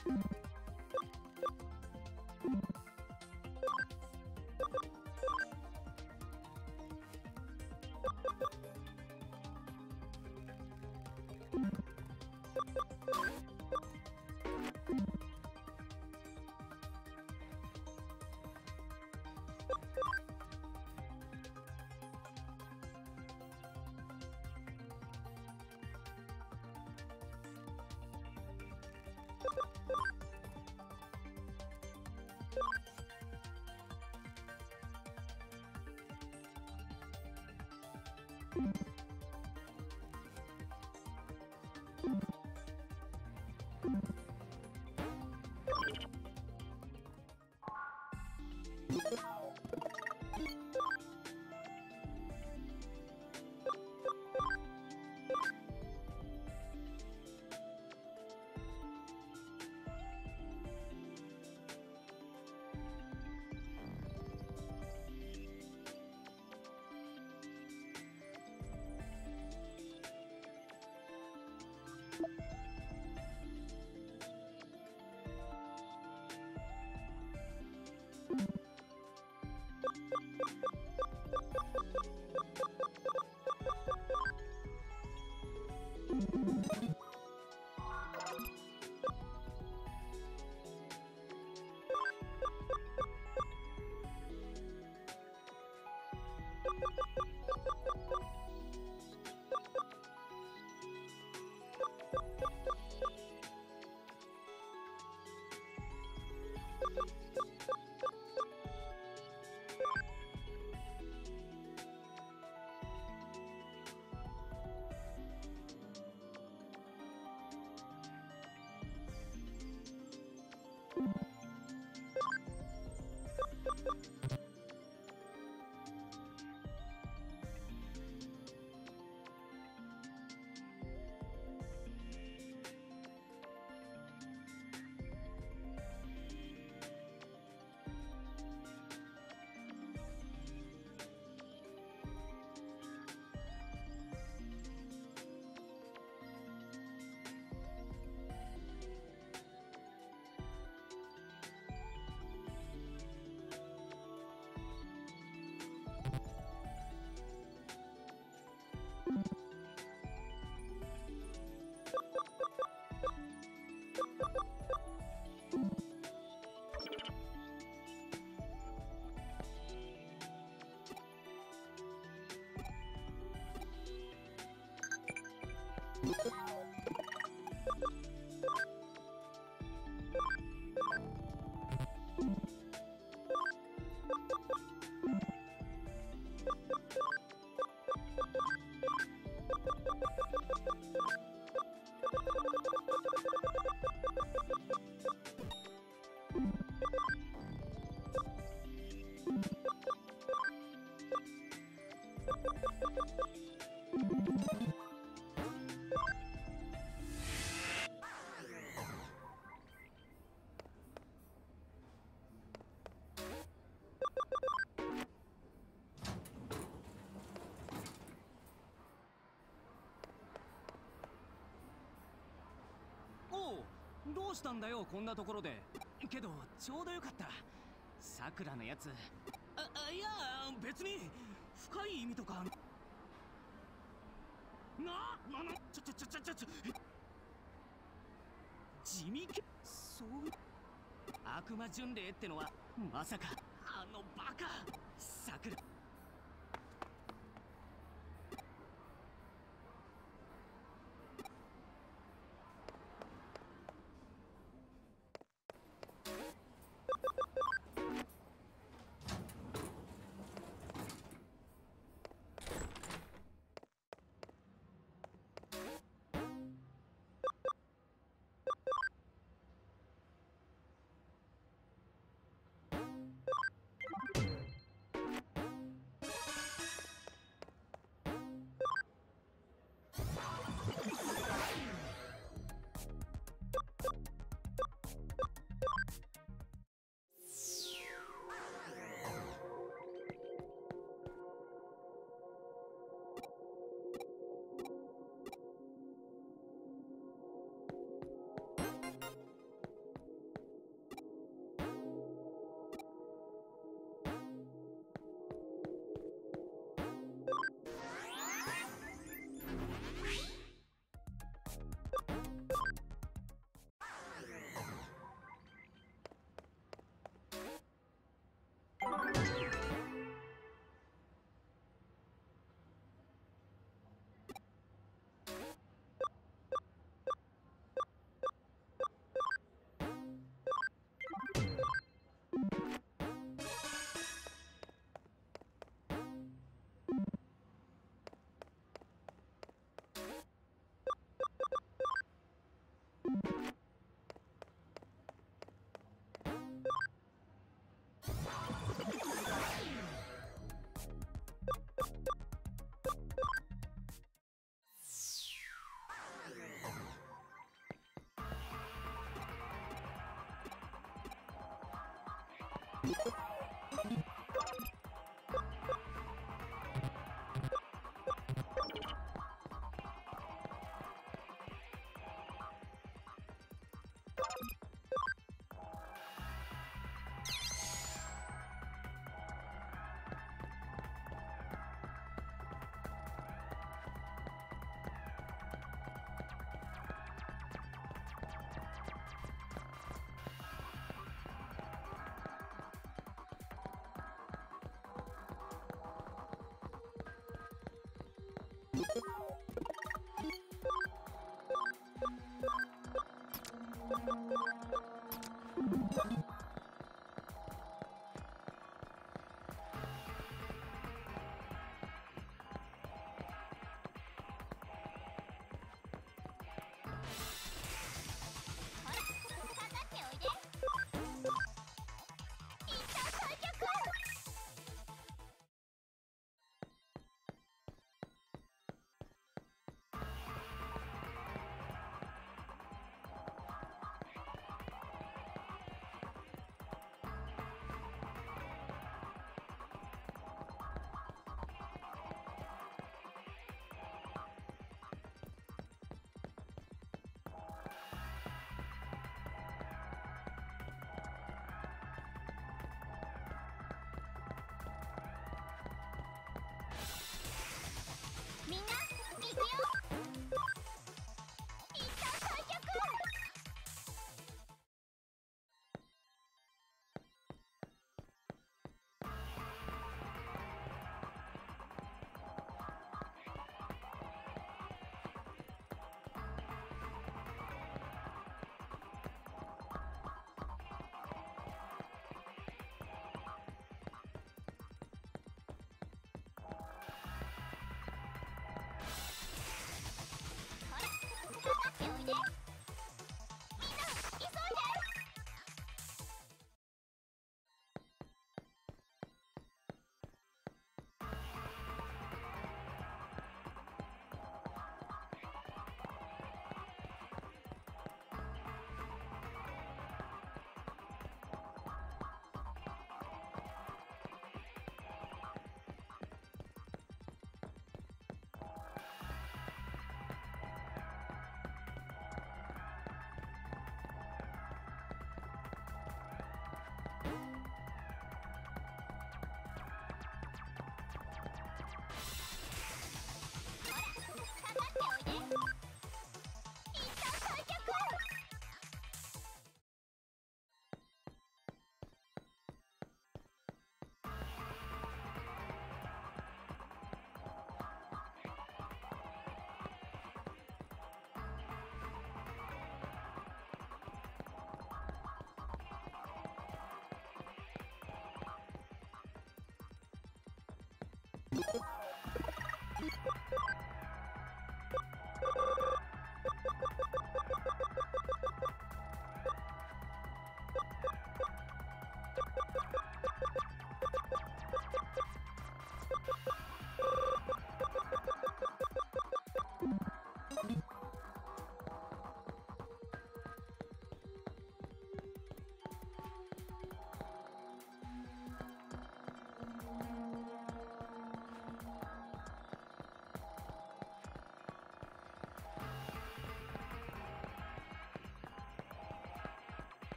どうしたんだよこんなところで。けどちょうどよかった。さくらのやつ。いや別に深い意味とか。地味け。そういう悪魔巡礼ってのはまさかあのバカさくら。 みんな行くよ。一旦開脚。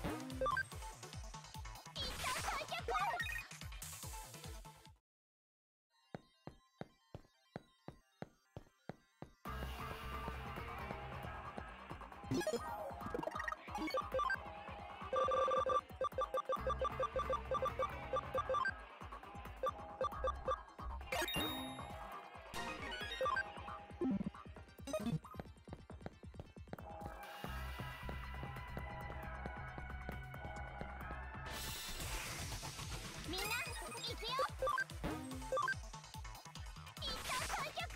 みんな行くよ。一旦開脚。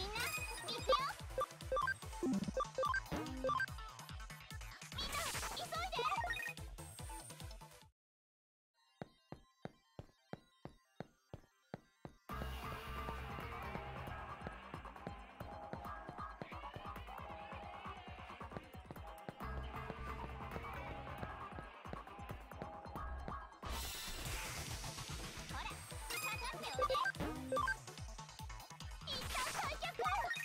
みんな行くよ。みんな急いで。ほら、かかっておいで。一旦開脚。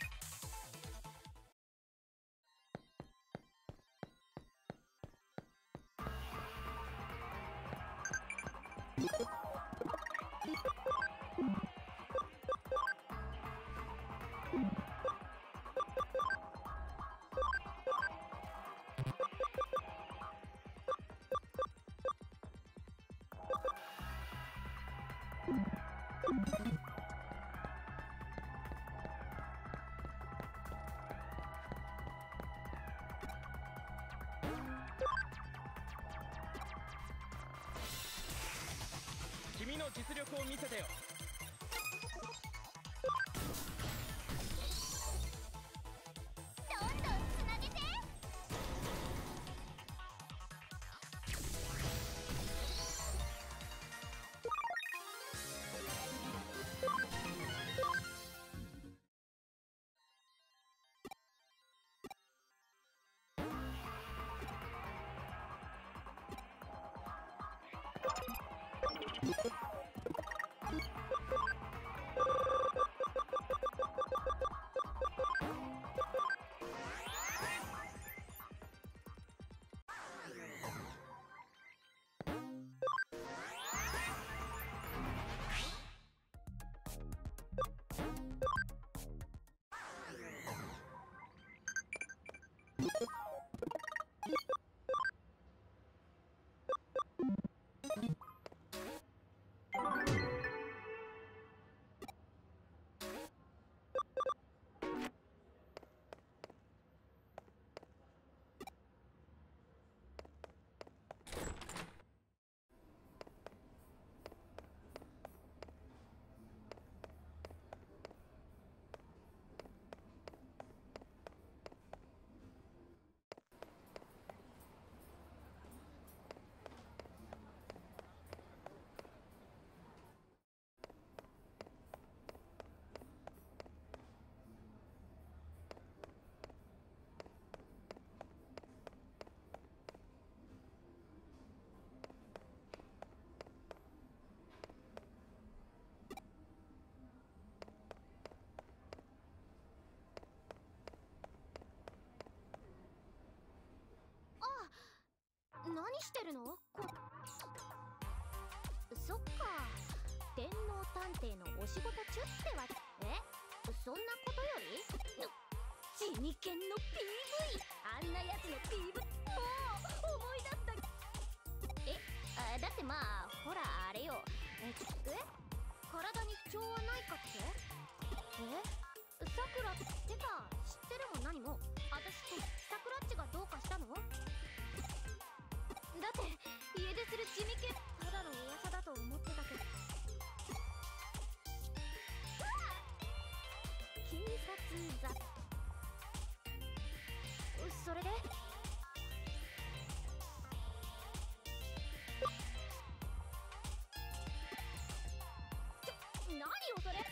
君の実力を見せてよ。 どんどんつなげて。何してるの？そっか、電脳探偵のお仕事中ってわけ。そんなことより地味犬の PV、 あんなやつの PV もう思い出した。だってまあほらあれよ。体に不調はないかって？さくらってか知ってるも何も。私さくらっちがどうかしたの？だって家出する地味犬ただの噂だと思ってたけど。警察だ。それで何よそれ。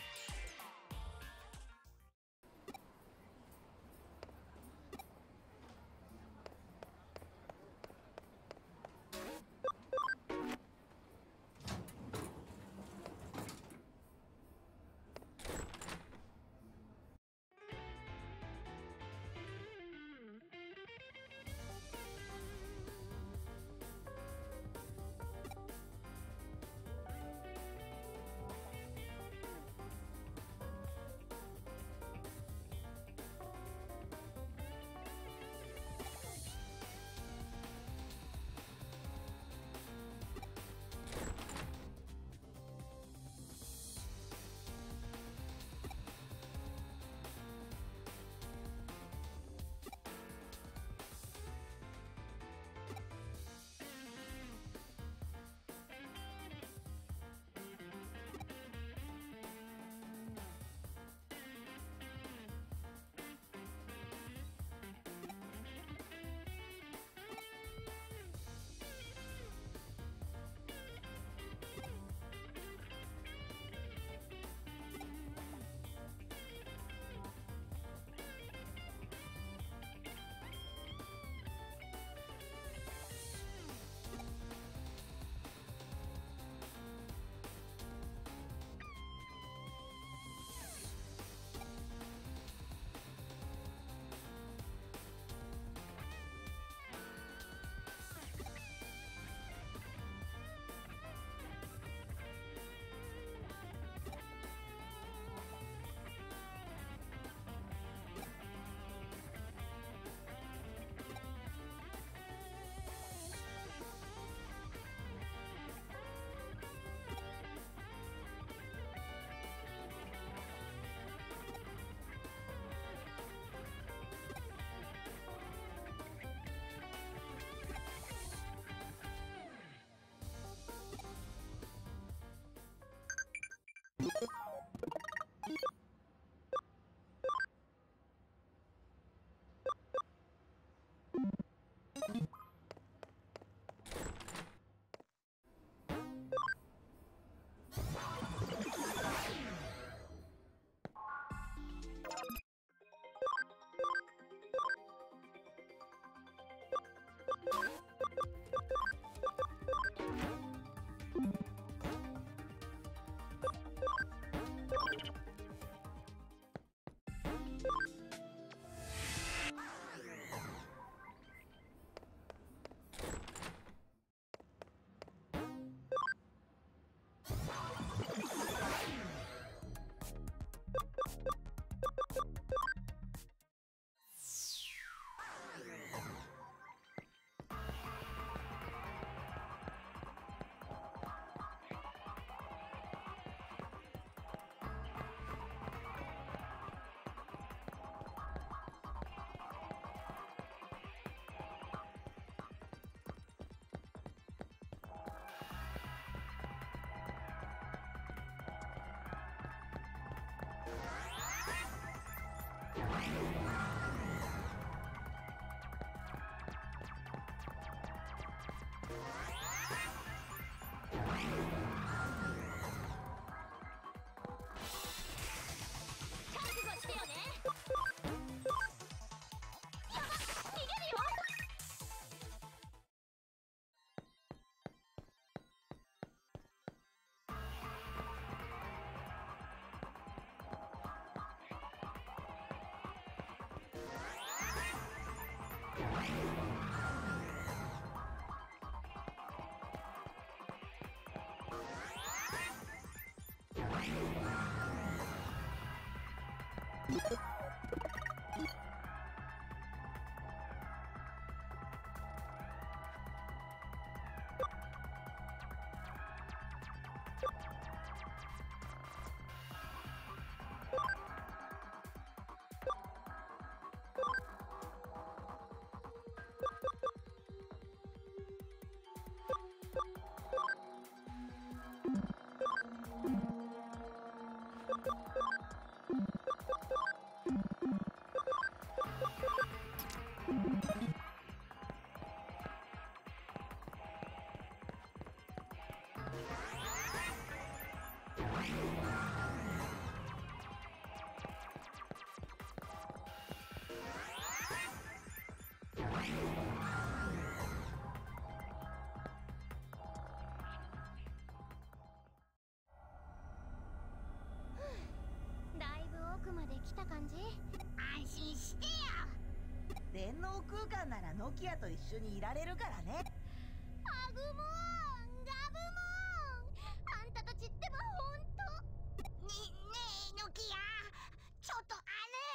だいぶ奥まで来た感じ。 安心してよ。電脳空間ならノキアと一緒にいられるからね。 アグモンガブモン、あんたたちってばほんと。 ねえノキア、ちょっとあ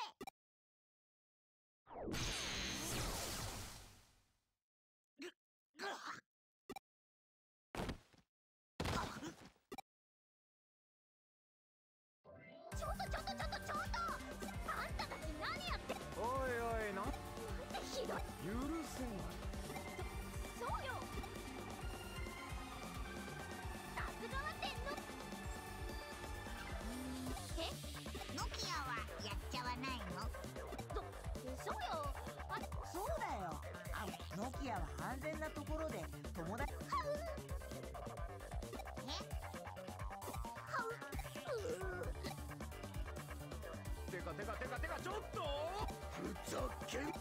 れ。 ちょっとあんたたち何やって。 おいおい、 なんてひどい。 許せない。 そうよ、さすがは天皇。 ノキアはやっちゃわないの？ そうよ。 そうだよ。ノキアは安全なところで友達。 てかちょっとふざけん。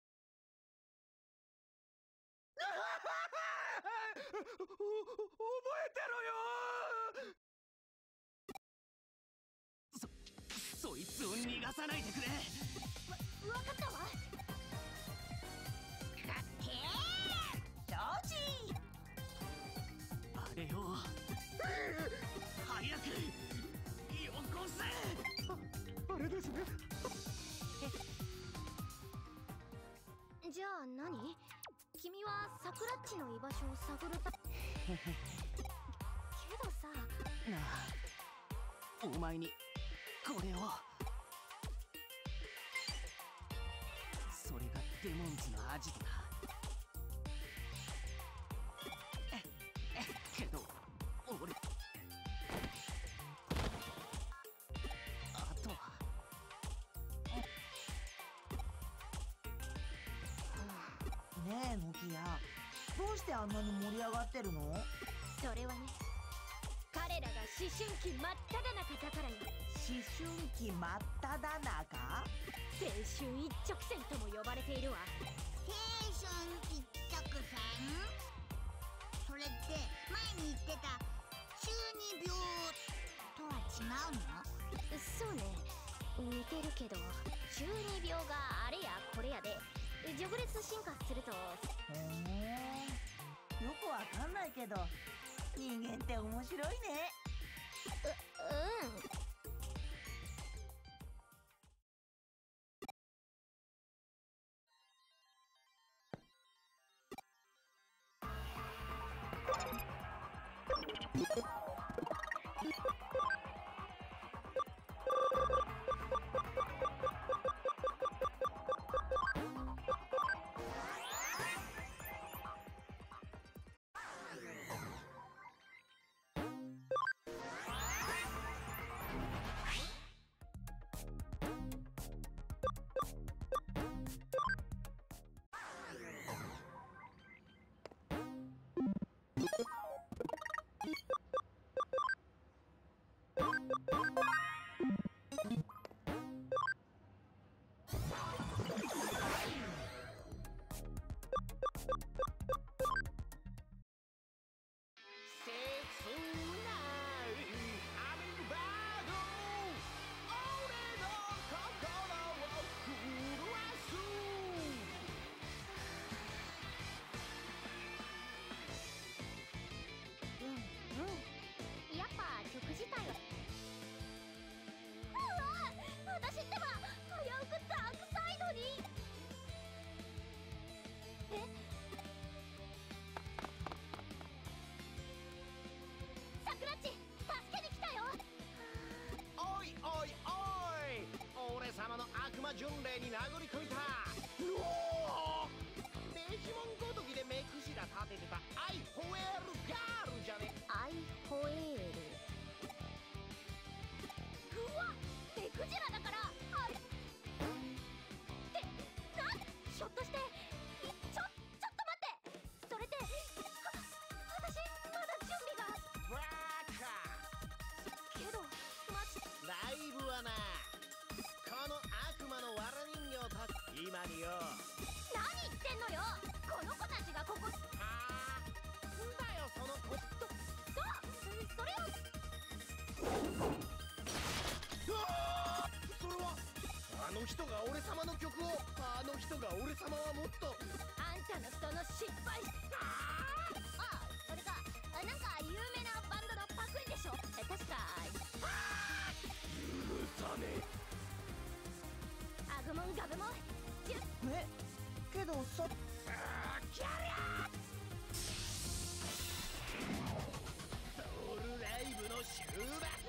覚がさないでくれ。 わかったわ。 承知。 あれを早くよこせ。 あれですね。 じゃあ何？君はサクラッチの居場所を探るたけどさ。 なあ、お前にこれを。それがデモンズのアジトだ。けど俺、あとはねえノキア、どうしてあんなに盛り上がってるの？ それはね、彼らが思春期真っ只中だからよ。 思春期真っ只中？ 青春一直線とも呼ばれているわ。 青春一直線？それって前に言ってた中二病とは違うの？ そうね、似てるけど中二病があれやこれやで序列進化すると。 へえ、よくわかんないけど人間って面白いね。 うん。やっぱ曲自体は。うわ、私ってば危うくダークサイドに。サクラッチ、助けに来たよ。 おいおいおい、俺様の悪魔巡礼に殴り込みた。おお、デジモンごときで目くじら立ててたアイホエールガールじゃね。 アイホエール。うわ、目くじらだからあれってひょっとしてちょっと待って、それって私まだ準備が。 バカ。 けどマジライブはな、この悪魔のわら人形たち今によ。 何言ってんのよ、この子たちがここ。 はあ、んだよその子。 それを。 それはあの人が俺様の曲を、あの人が俺様はもっと。 あんたのその失敗。それかなんか有名なバンドのパクリでしょ。確か許さねアグモンガブモンえ、けどさ、 キャリアソウルライブの終幕だ。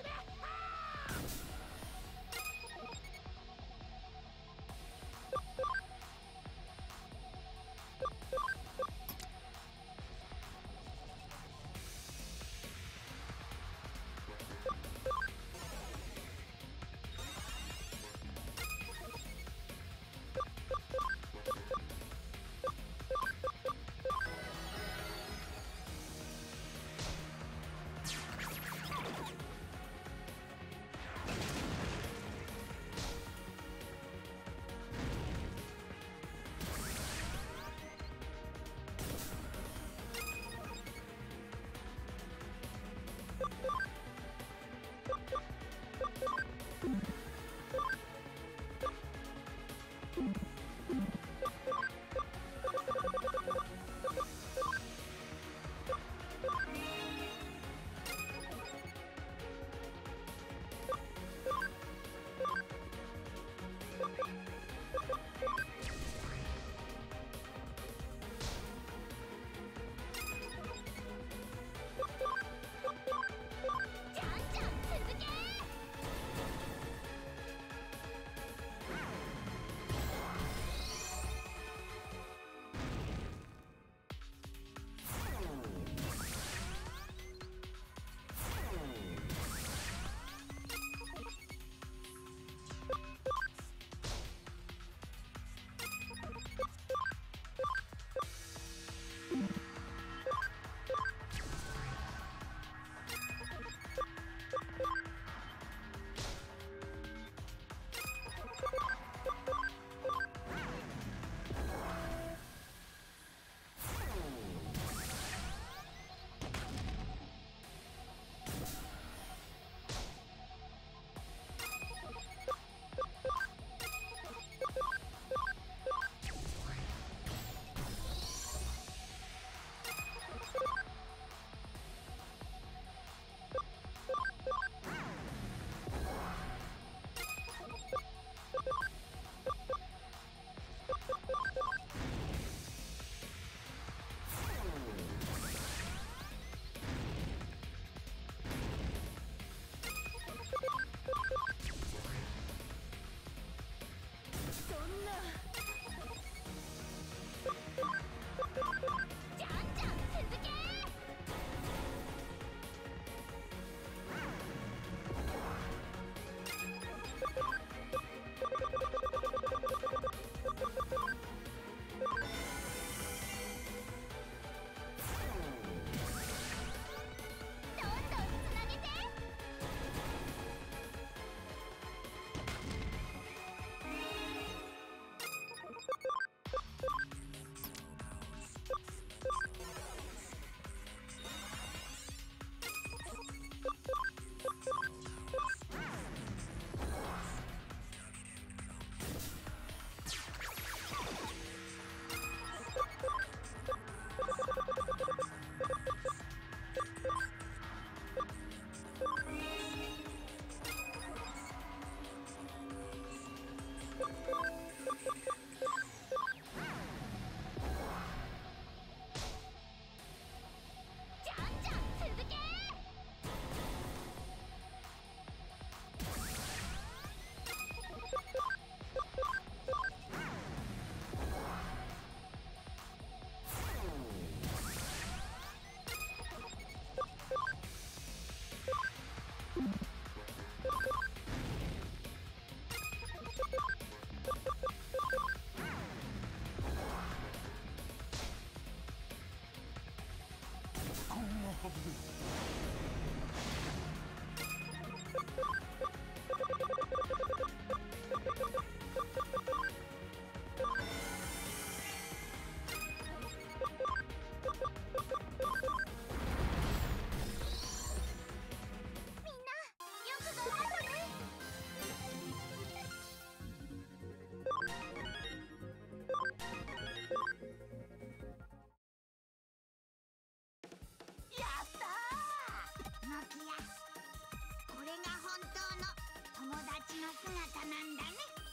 なんだね。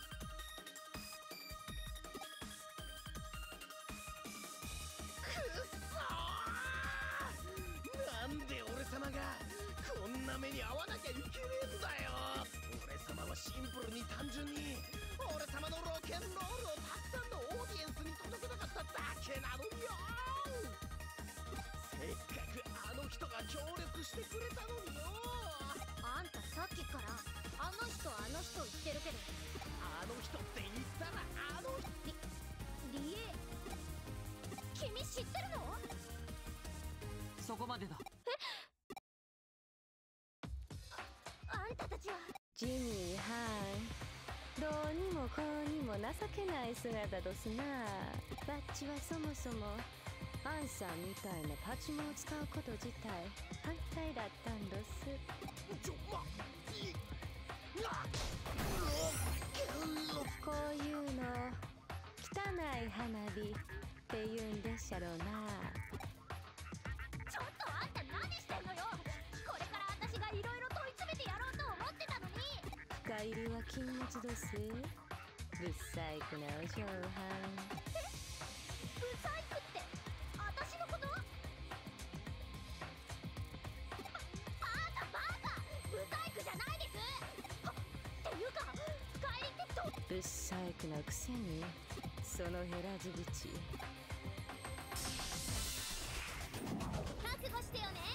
なんで俺様がこんな目に遭わなきゃいけねえんだよ。俺様はシンプルに単純に俺様のロケンロールをたくさんのオーディエンスに届けたかっただけなのよ。せっかくあの人が協力してくれたのによ。 あんたさっきからあの人言ってるけど、 あの人って言ったらあの人。 リエ、君知ってるの？ そこまでだ。 あんたたちはジニーハン、どうにもこうにも情けない姿どすな。バッチはそもそもアンさんみたいなパチモンを使うこと自体反対だったんどす。こういうの汚い花火って言うんでっしゃろうな。 ちょっとあんた何してんのよ。これから私がいろいろ問い詰めてやろうと思ってたのに。 深入りは禁物どす。ぶっさいくなお嬢はん。 ブサイクって私のこと？あんたバカ！ブサイクじゃないです。っていうか深入りってぶっさいくなくせにそのヘラジ口。 覚悟してよね。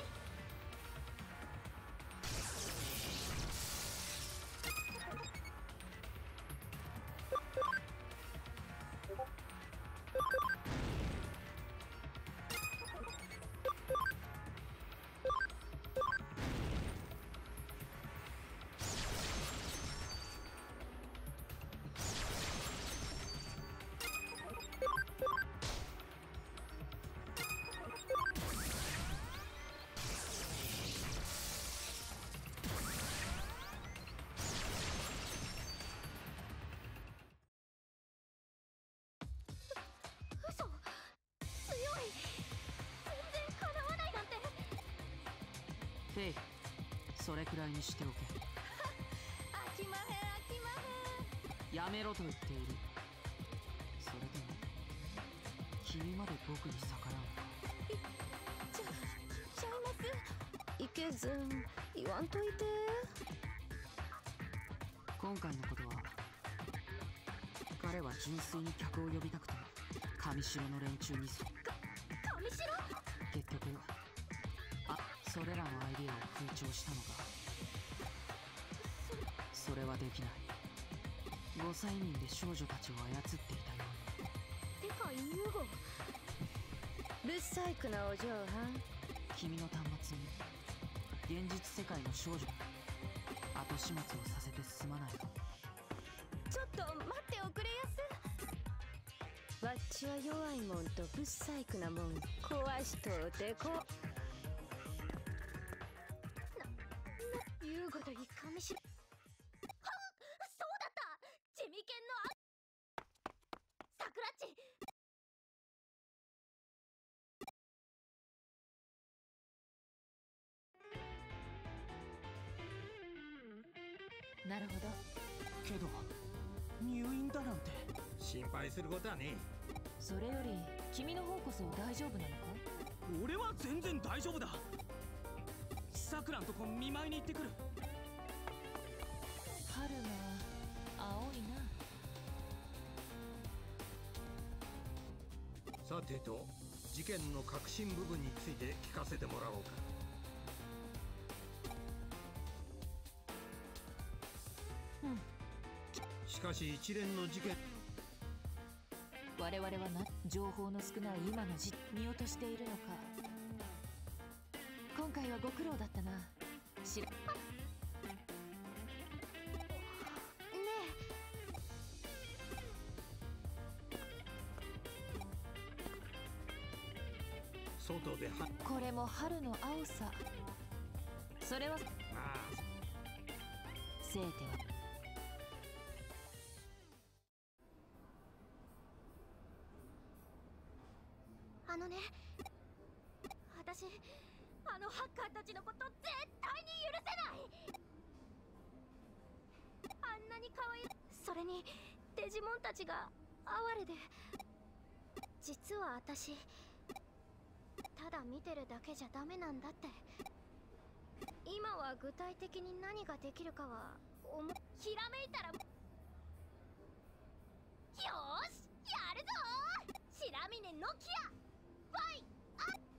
嘘、強い。全然かなわないなんて。 フェイ、それくらいにしておけ。 飽きまへん飽きまへん。 やめろと言っている。それでも君まで僕に逆らうのか。 ちゃいます。いけずん言わんといて。 今回のことは彼は純粋に客を呼びたくて上城の連中に上城？ 結局それらのアイディアを風潮したのか。それはできない。5歳人で少女たちを操っていたように。 てかユーゴ、 ぶっさいくなお嬢はん。 君の端末に現実世界の少女後始末をさせてすまない。 ちょっと待っておくれやす。わっちは弱いもんとぶっさいくなもん壊しとうてこ。 ユーゴといい上城。はっ、そうだった。ジミケンのサクラッチ。 なるほど。 けど入院だなんて。 心配することはねそれより君の方こそ大丈夫なのか。 俺は全然大丈夫だ。さくらんとこ見舞いに行ってくる。 春が青いな。 さてと事件の核心部分について聞かせてもらおうか。しかし一連の事件、 我々は情報の少ない今の見落としているのか。今回はご苦労だったな。しね外でこれも春の青さ。それはまあせいてはあのね、私あのハッカーたちのこと絶対に許せない。あんなに可愛い。それにデジモンたちが哀れで。実は私ただ見てるだけじゃダメなんだって。今は具体的に何ができるかはひらめいたら。よーしやるぞー。白峰ノキアファイアッ。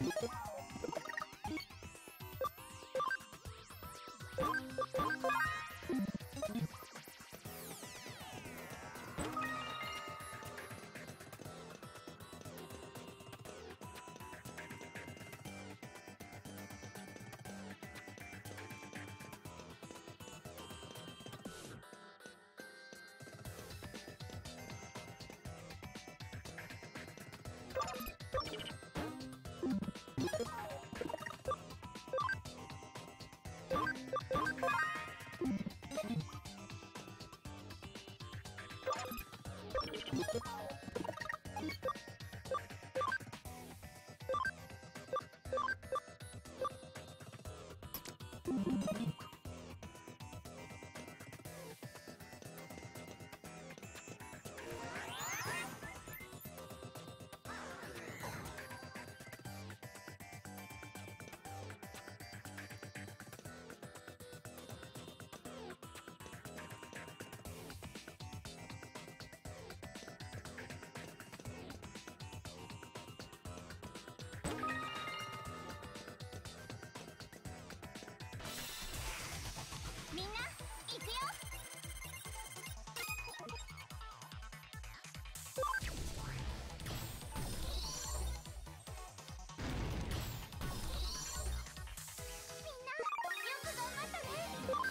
みんな行くよ。みんなよく頑張ったね。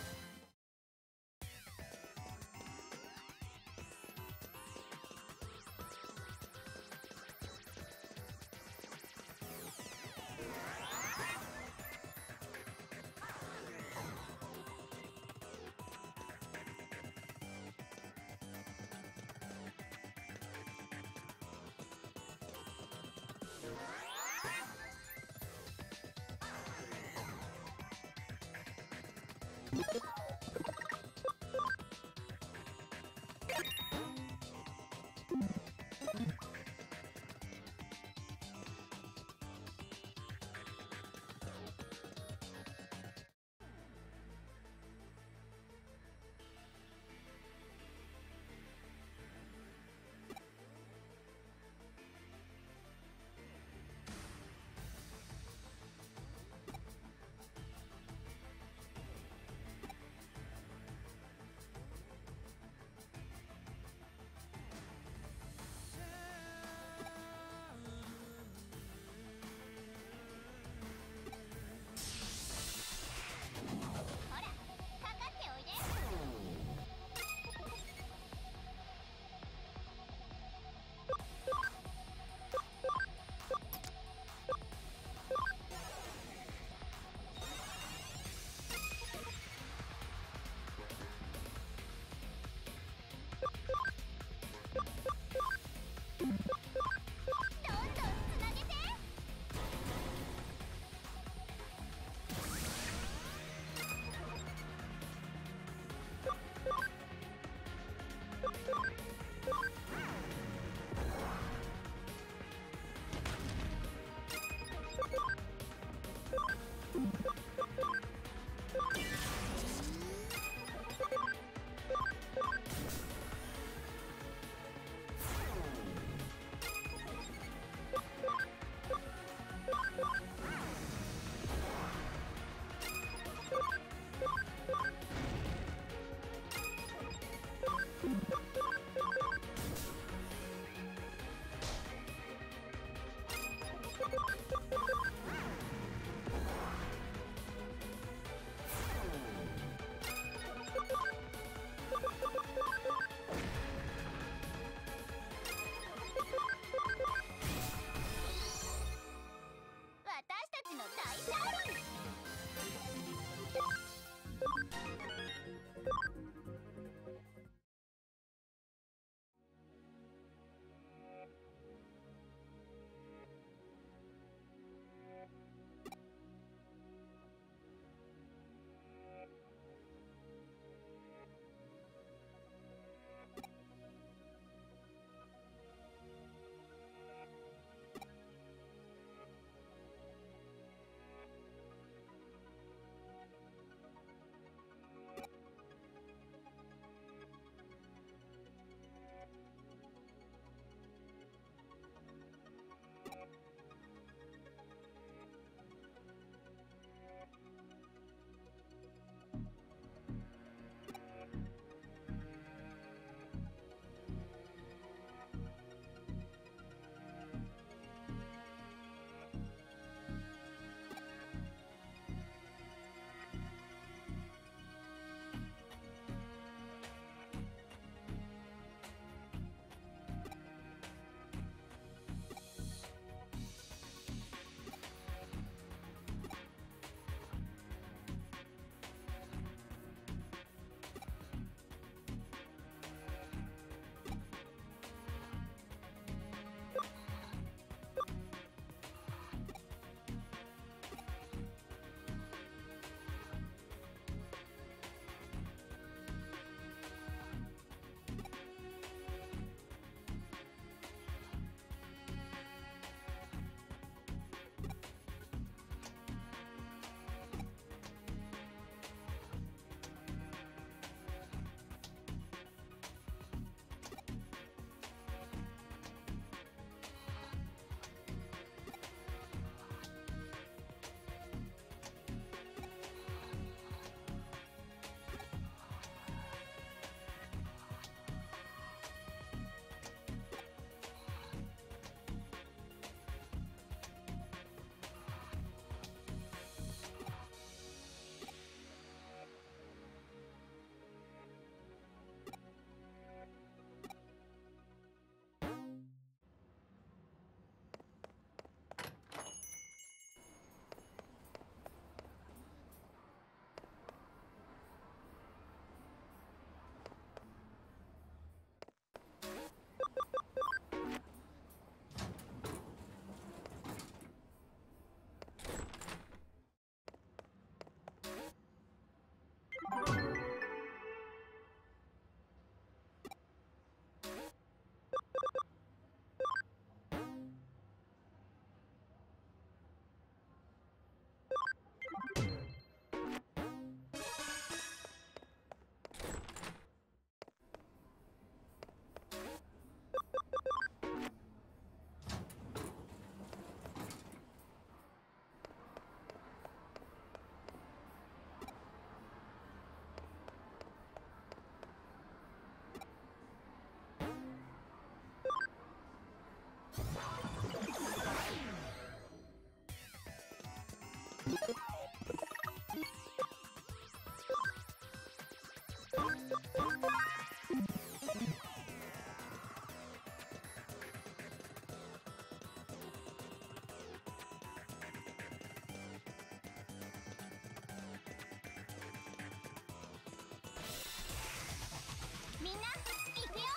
みんな行くよ。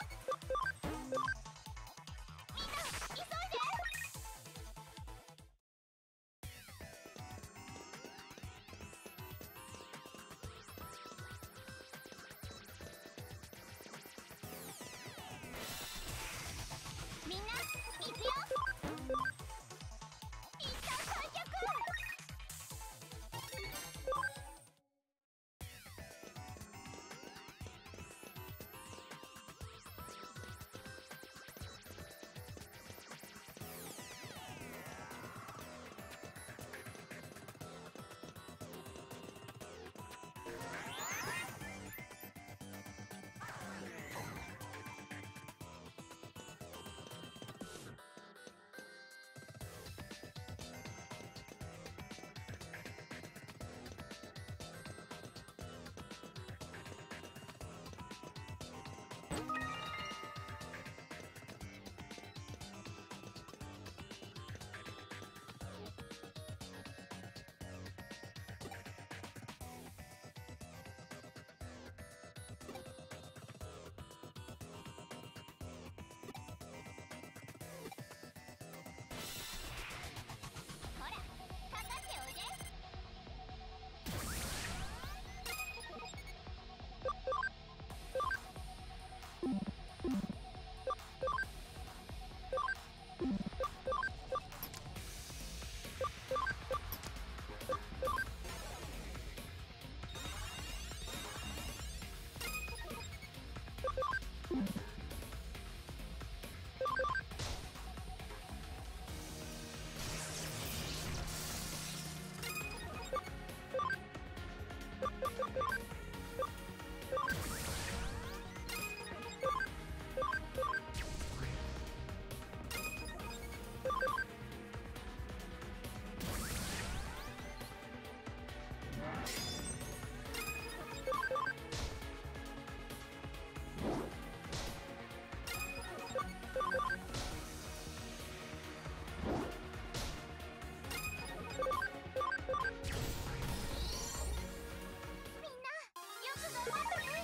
みんな急いで。みんな行くよ。一旦開脚。ほら、かかっておいで。みんなよく頑張ったね。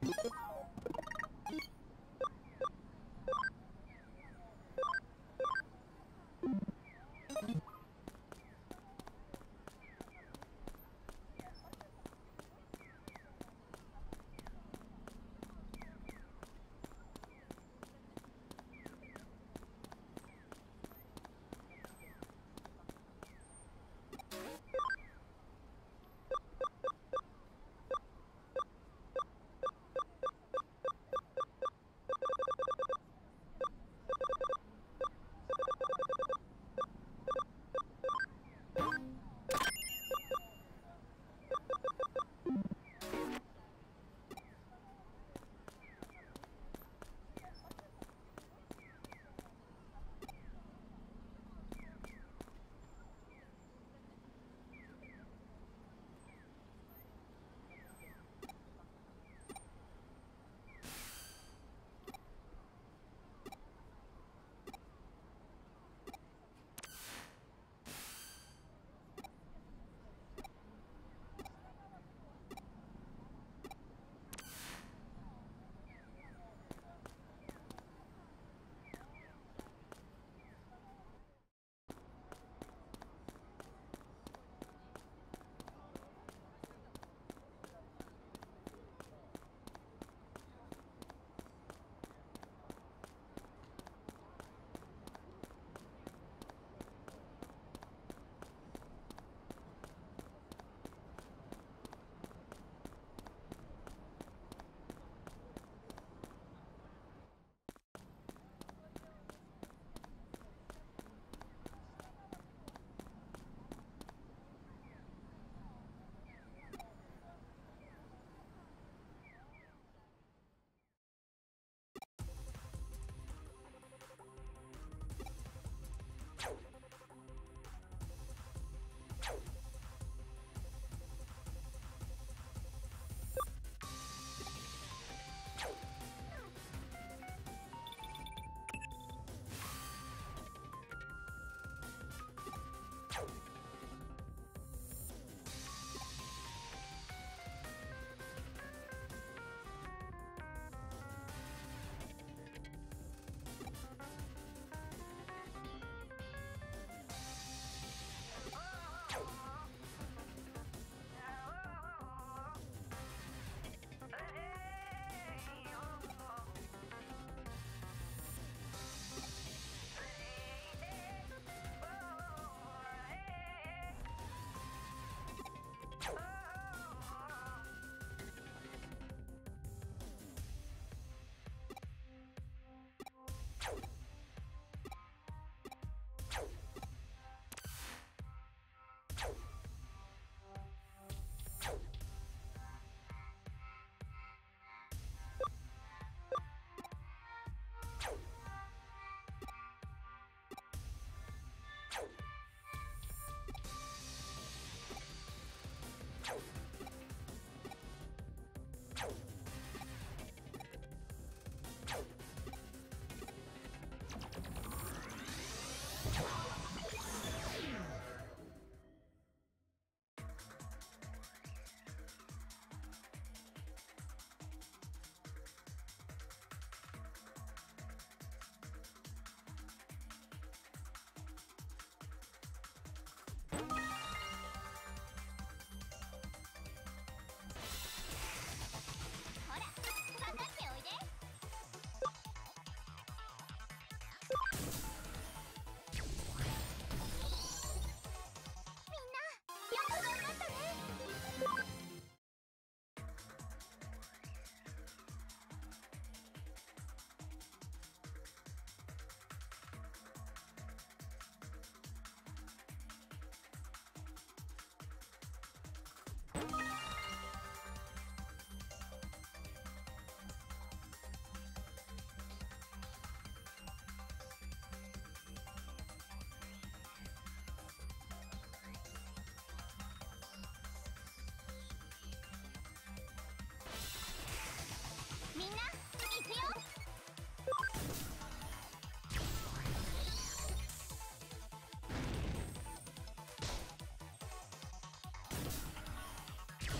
よく頑張ったね。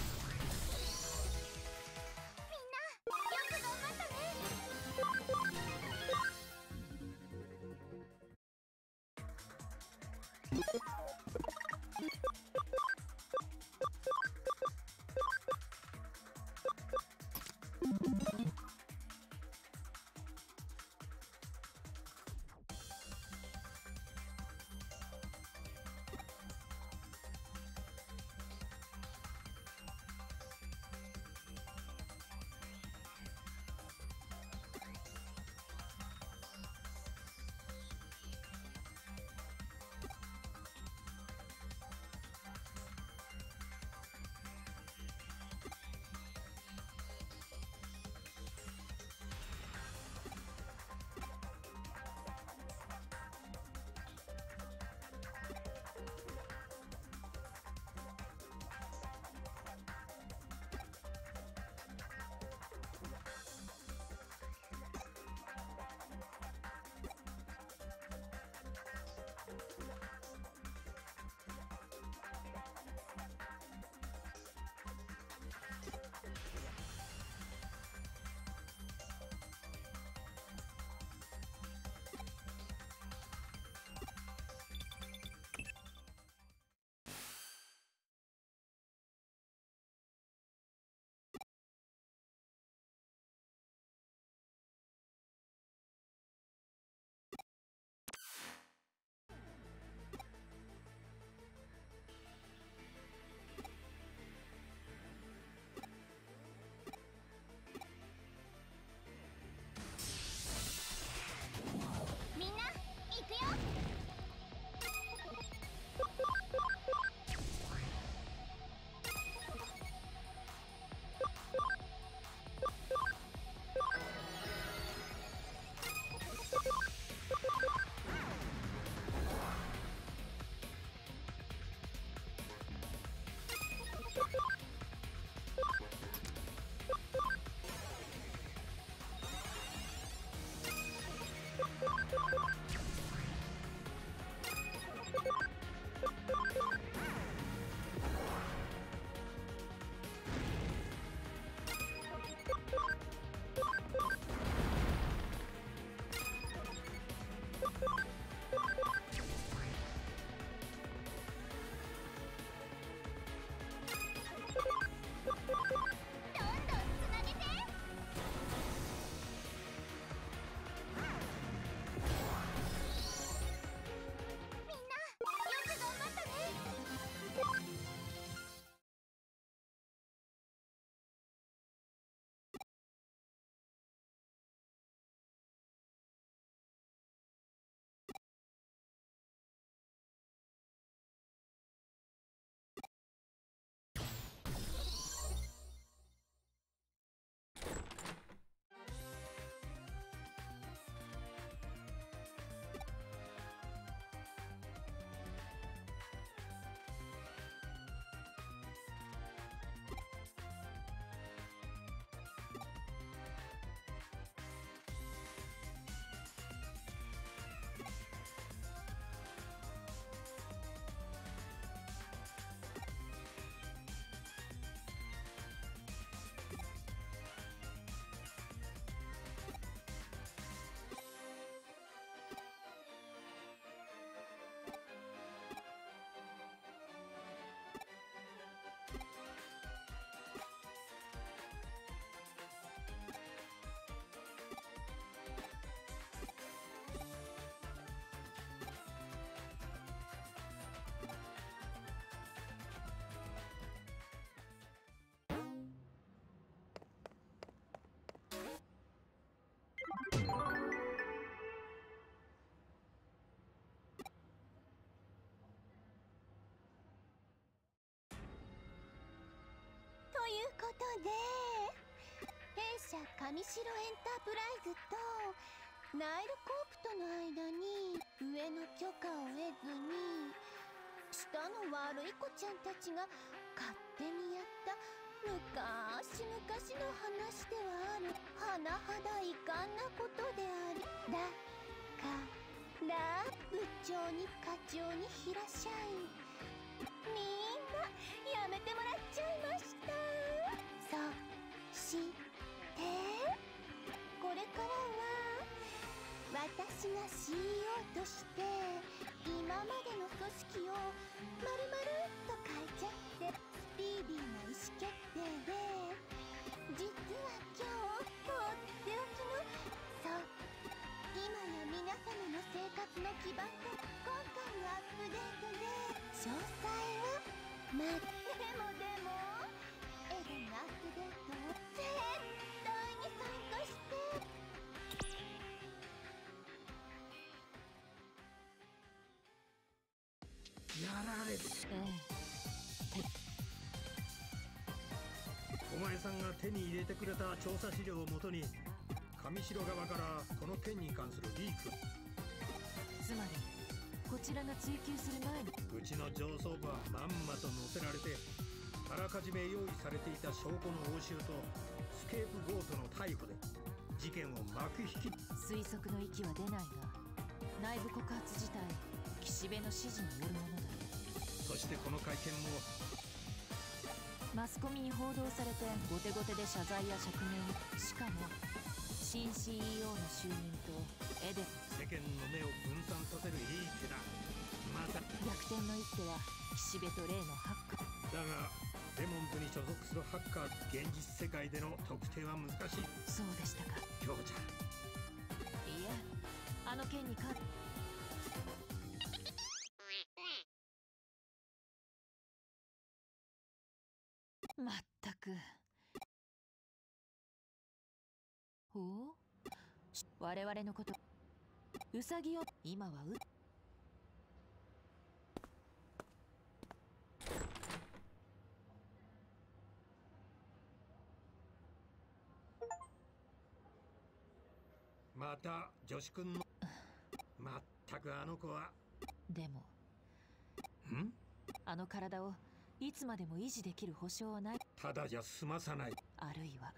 ということで、弊社上白エンタープライズとナイルコープとの間に上の許可を得ずに下の悪い子ちゃんたちが勝手にやった昔々の話ではある甚だ遺憾なことである。だから部長に課長にいらっしゃい。みんなやめてもらっちゃいました。そしてこれからは私私が CEO として今までの組織を丸々っと変えちゃって、スピーディーな意思決定で、実は今日とっておきの、そう、今や皆様の生活の基盤と今回のアップデートで詳細はでもエデンのアップデートを絶対に参加して。 やられる。お前さんが手に入れてくれた調査資料をもとに上白側からこの件に関するリーク、 つまりこちらが追及する前にうちの上層部はまんまと乗せられて、あらかじめ用意されていた証拠の押収とスケープゴートの逮捕で事件を幕引き。 推測の域は出ないが、内部告発自体岸辺の指示によるものだ。 そしてこの会見もマスコミに報道されて後手後手で謝罪や釈明、しかも新 CEO の就任とエデン、 世間の目を分散させるいい手だ。また逆転の一手は岸辺と例のハッカーだが、レモンズに所属するハッカー、現実世界での特定は難しい。 そうでしたか。 京ちゃん、 いえ、あの件に関まったく。ほう、我々のこと、ウサギを今はまた女子くんのまったくあの子は。 でもん？ あの体をいつまでも維持できる保証はない。 ただじゃ済まさない。 あるいは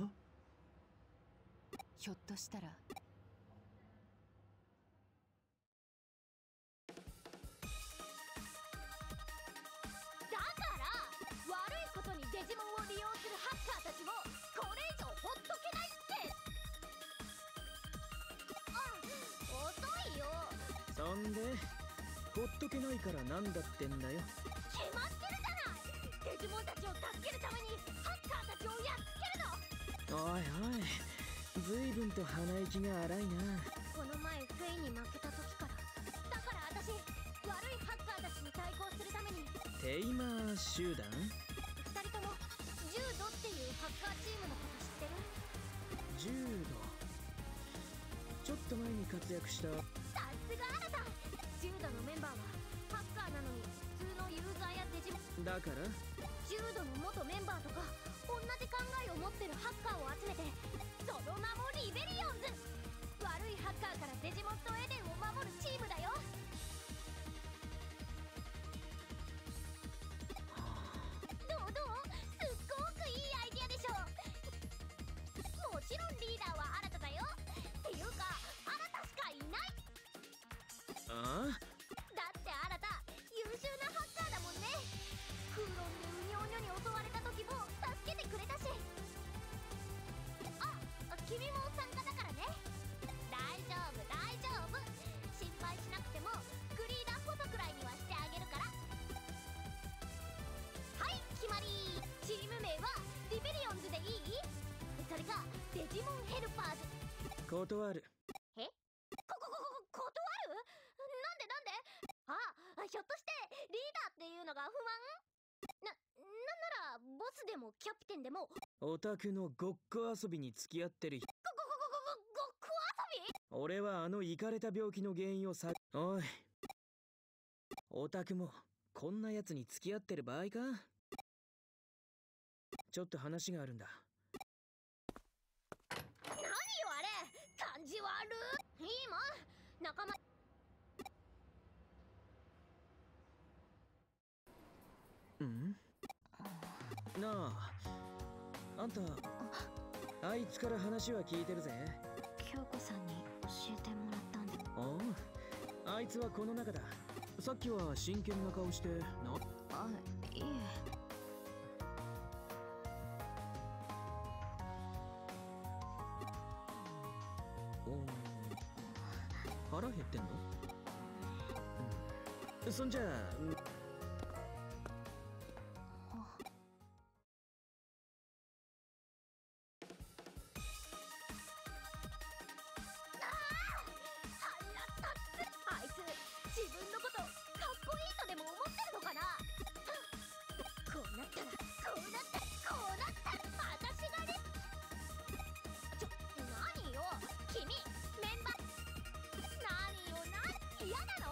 ひょっとしたらだから悪いことにデジモンを利用するハッカーたちもこれ以上ほっとけないって。遅いよ。 そんでほっとけないからなんだってんだよ。 決まってるじゃない。デジモンたちを助けるためにハッカーたちをやっつけるの。 おいおい、随分と鼻息が荒いな。 この前フェイに負けた時から。だから私悪いハッカーたちに対抗するために。 テイマー集団？ 二人ともジュードっていうハッカーチームのこと知ってる？ ジュード。ちょっと前に活躍した。 さすがあなた。ジュードのメンバーはハッカーなのに普通のユーザーやデジモンだからジュードの元メンバーとか同じ考えを持ってるハッカーを集めて、その名もリベリオンズ。悪いハッカーからデジモンとエデンを守るチームだよ。どうすっごくいいアイディアでしょ。もちろんリーダーはあなただよ。っていうかあなたしかいない。 ああ、 だってあなた優秀なハッカーだもんね。空論でウニョウニョに襲われた時も助けてくれたし。君も参加だからね。大丈夫大丈夫、心配しなくてもグリーダーフォトくらいにはしてあげるから。はい、決まり。チーム名はリベリオンズでいい？それかデジモンヘルパーズ。 断る。 え？断る？なんで？ひょっとしてリーダーっていうのが不満？なんならボスでもキャプテンでも。 オタクのごっこ遊びに付き合ってる。 ごっこ遊び？ 俺はあのイカれた病気の原因をさ。おい、オタクもこんなやつに付き合ってる場合か？ちょっと話があるんだ。 何よあれ、感じ悪い。いいもん、仲間。 ん？なあ、あんたあいつから話は聞いてるぜ。 京子さんに教えてもらったんで。 ああ、あいつはこの中だ。さっきは真剣な顔してな。 いえ。 腹減ってんの？そんじゃあ、 あいつ自分のことかっこいいとでも思ってるのかな。こうなったらこうなったこうなった私がね。何よ君、メンバー何よ嫌なの。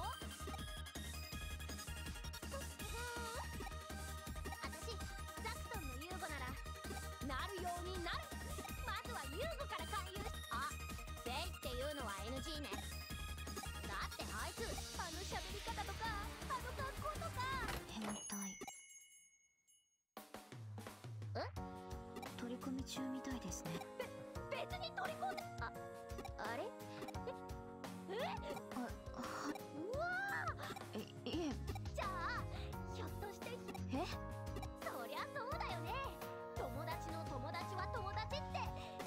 私ザクソンのユーゴならなるようになる。まずはユーゴから勧誘。あ、フェイっていうのは NG ね。だってあいつあの喋り方とかあの格好とか変態。取り込み中みたいですね。別に取り込んあれうわーいえ。じゃあひょっとしてそりゃそうだよね。友達の友達は友達って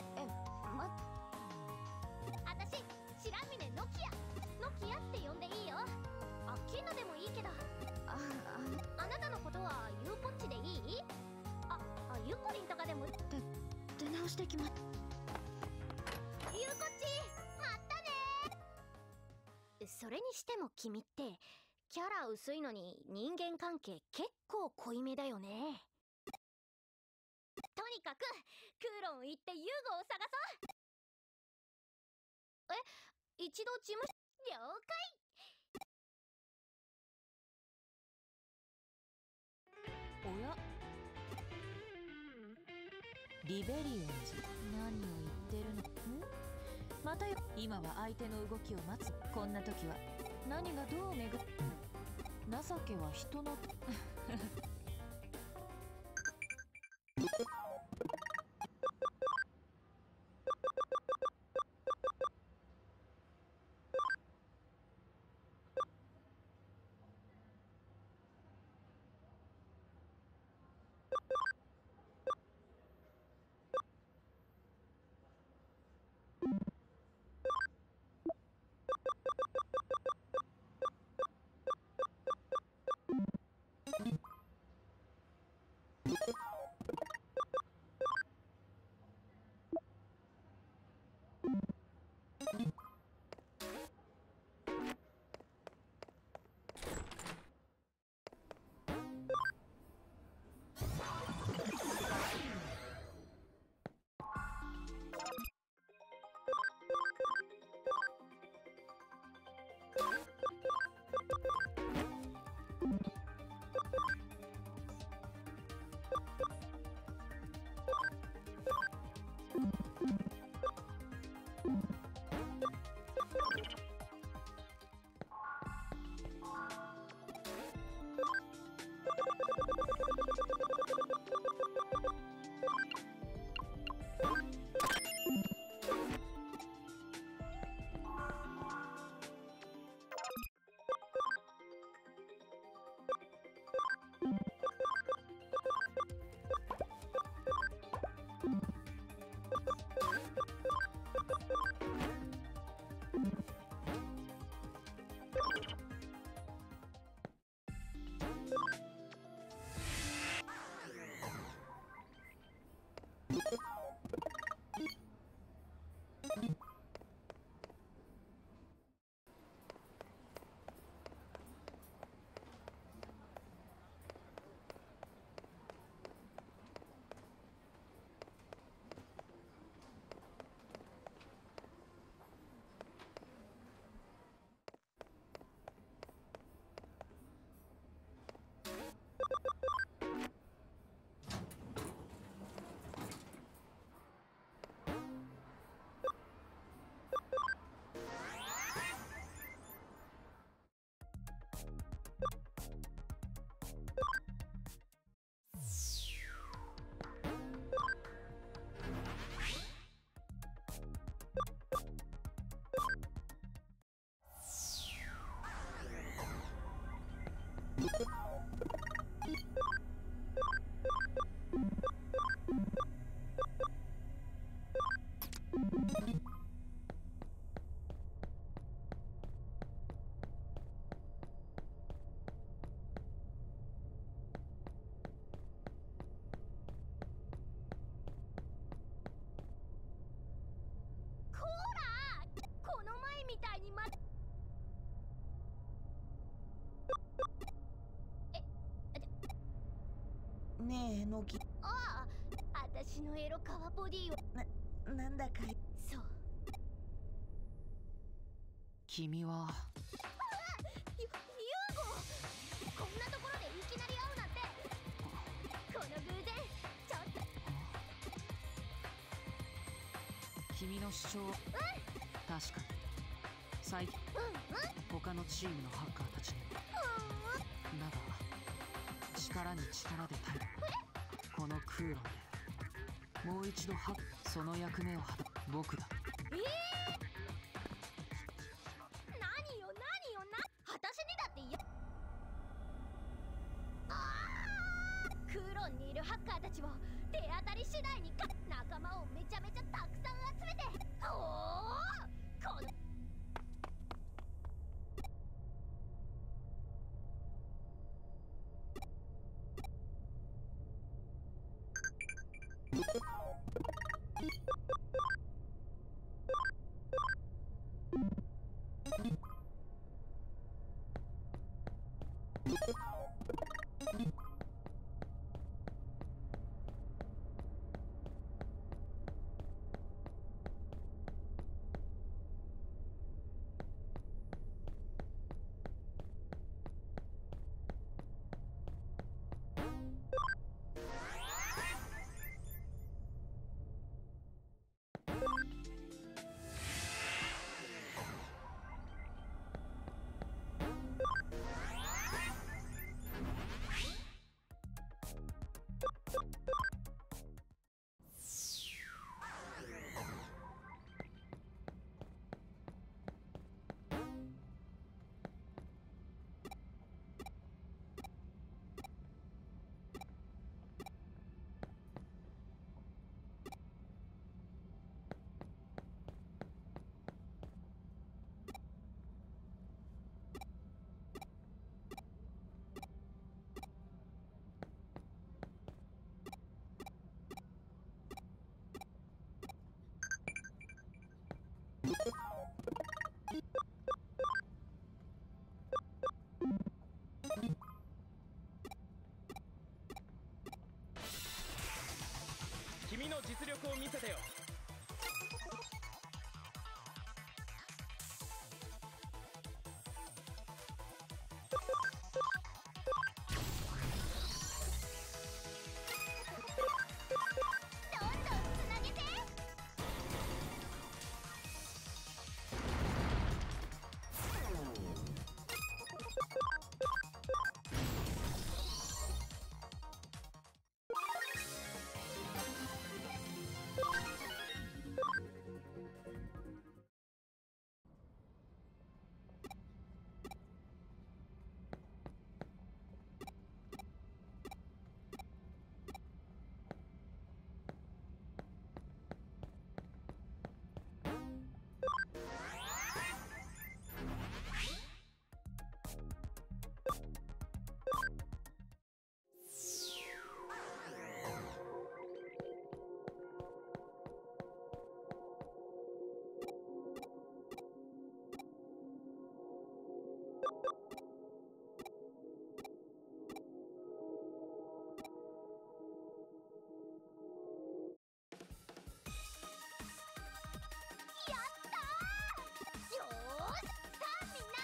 私白峰ノキアって呼んでいいよ。アッキーナでもいいけど。あなたのことはユーポッチでいい？ユコリンとかでも。出直してきま。ユーコッチまったね。それにしても君ってキャラ薄いのに人間関係結構濃いめだよね。とにかくクーロン行ってユーゴを探そう。一度事務所。了解。 おや、リベリオンズ、何を言ってるの？またよ。今は相手の動きを待つ。こんな時は何がどう巡る。情けは人のねえノキ。 ああ、私のエロカワボディを。 なんだかそう。 君はユーゴ、こんなところでいきなり会うなんて。この偶然ちょっと。 君の主張、確かに最近他のチームのハッカーたちにだが力に力で耐えこの空論でもう一度その役目を果た僕だ。 何よ私にだってよ。空論にいるハッカーたちを手当たり次第に仲間をめちゃめちゃたくさん集めて、この君の実力を見せてよ。 どんどんつなげて。やったー。よーし、さあみんな。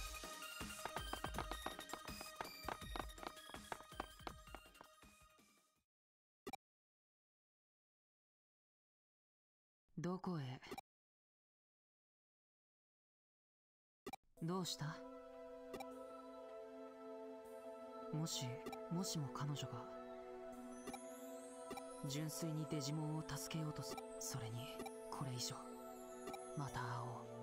どこへ？どうした？もしも彼女が純粋にデジモンを助けようとする、それにこれ以上また会おう。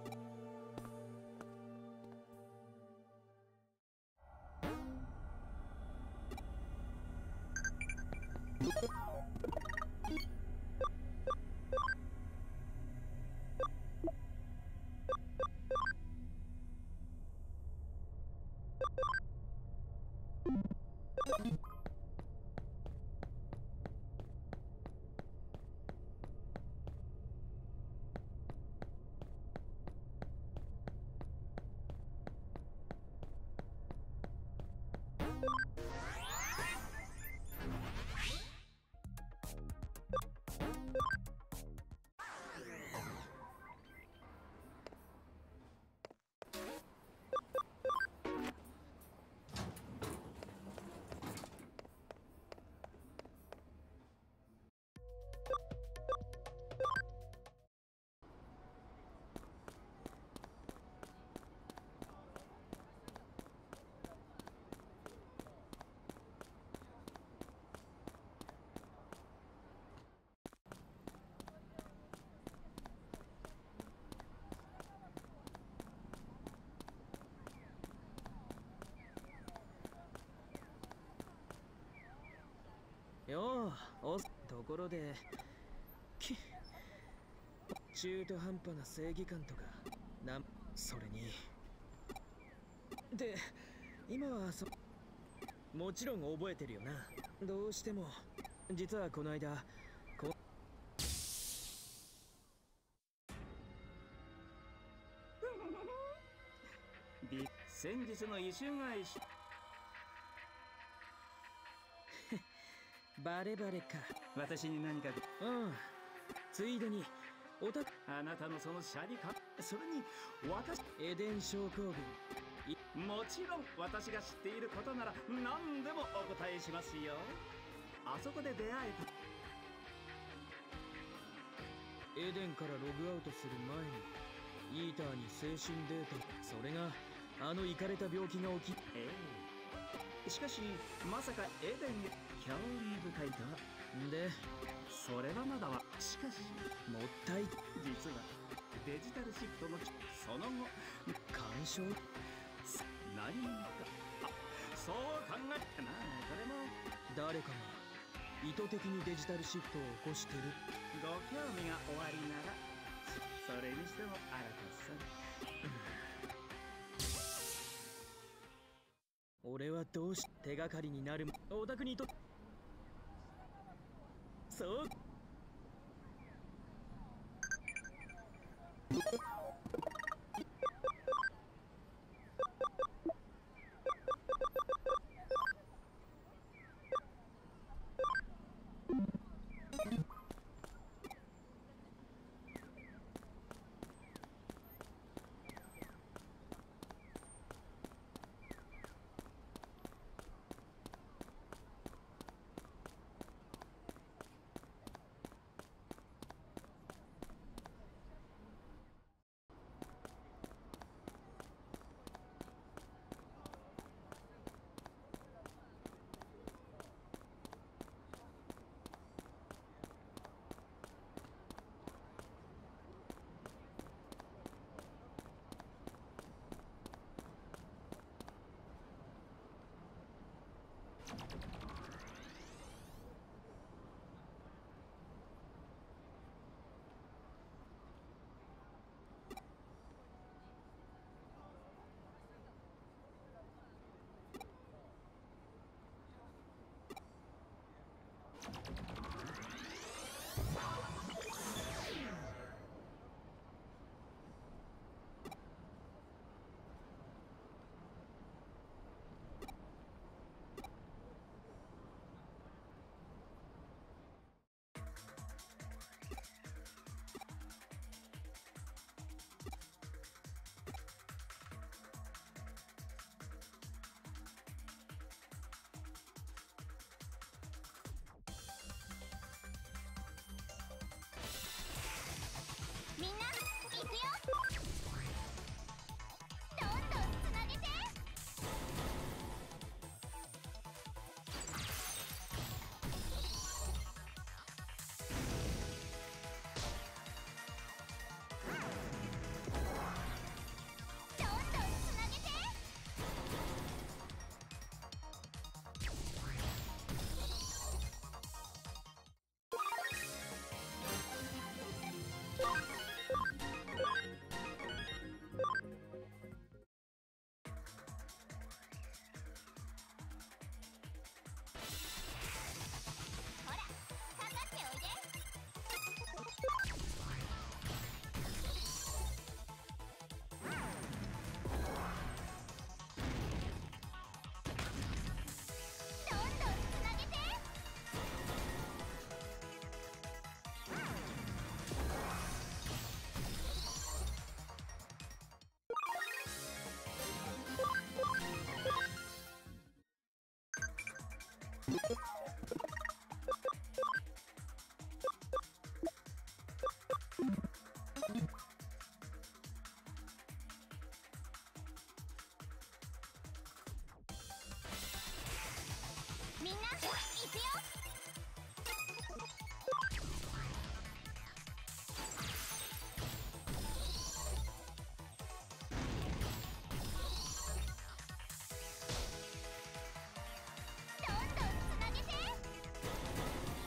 ところで中途半端な正義感とかそれにで今はもちろん覚えてるよな。どうしても実はこの間先日の異臭返しバレバレか。 私に何かついでにあなたのそのシャリか、それに私エデン症候群、 もちろん私が知っていることなら何でもお答えしますよ。あそこで出会えたエデンからログアウトする前にイーターに精神データ、それがあのイカれた病気が起き、 しかしまさかエデンへ興味深いとは。 でそれはまだしかしもったい実はデジタルシフトのその後干渉何者かそう考えてな。それも誰かが意図的にデジタルシフトを起こしてる。 ご興味がおありならそれにしても新さん俺はどうし手がかりになるお宅にとそうみんな行くよ。どんどんつなげて。どんどんつなげて。ほら、かかっておいで。どんどんつなげて。みんな行くよ。どんどんつなげて。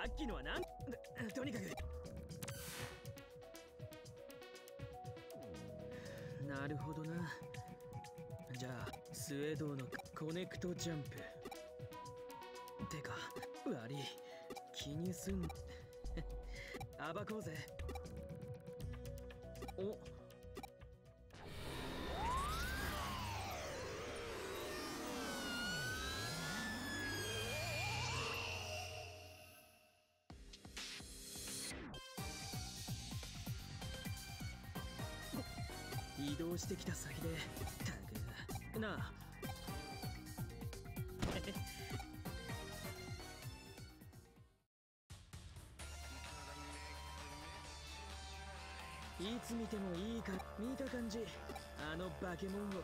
っきのはなんとにかく。なるほどな。じゃあスウェードのコネクトジャンプ。てか悪い、気にすん暴こうぜ。お、移動してきた先でタグなあいつ見てもいいか。見た感じ、あの化け物を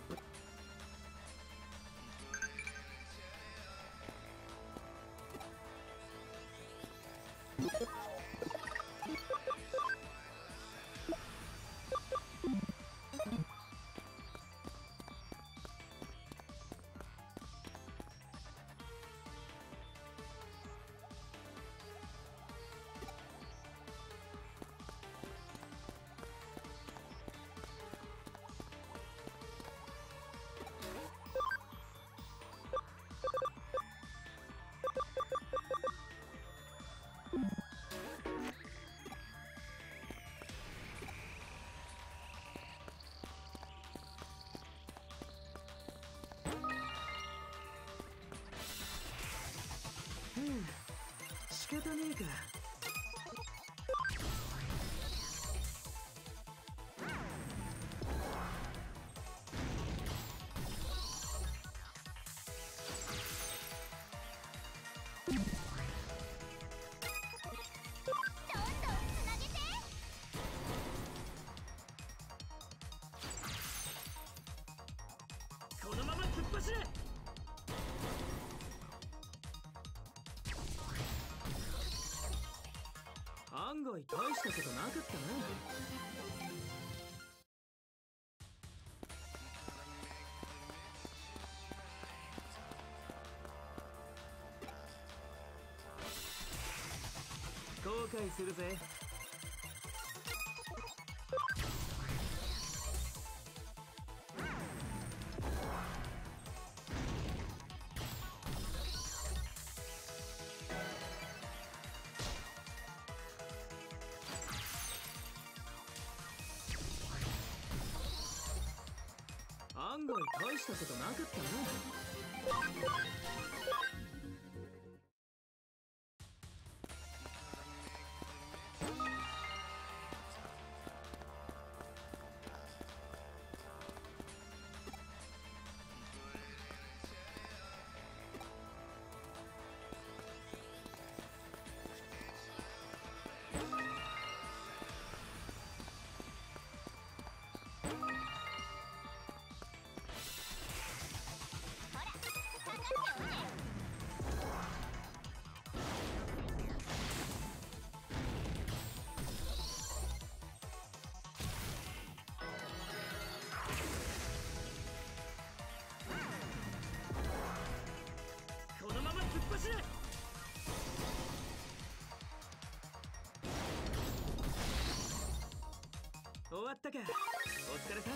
仕方ねえか。このまま突っ走れ。案外大したことなかったな。後悔するぜ。案外大したことなかったな。このまま突っ走れ。終わったか。お疲れさん。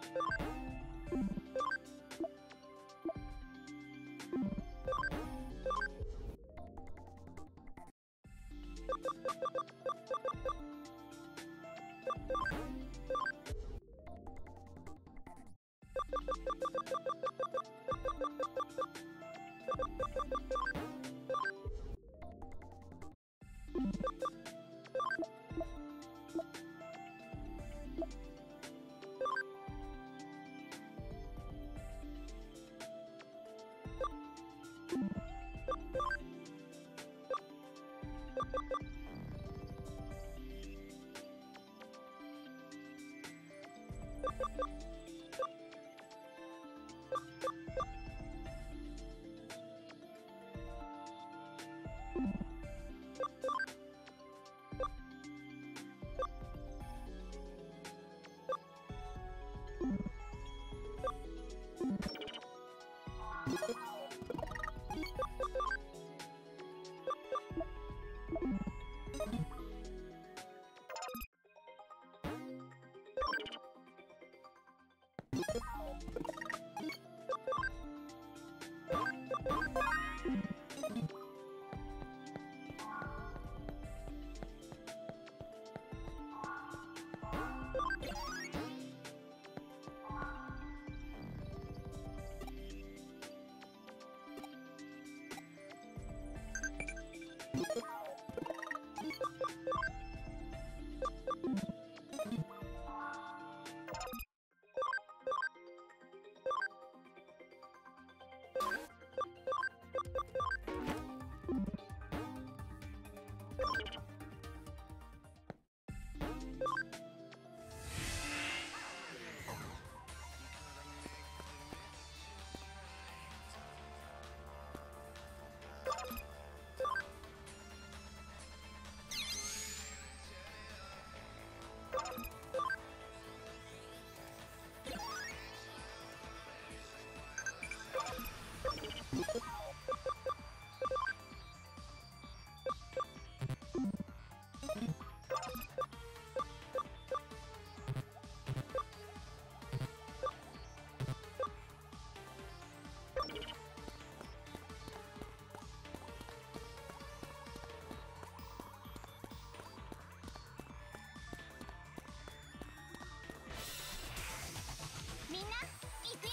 みんな行くよ。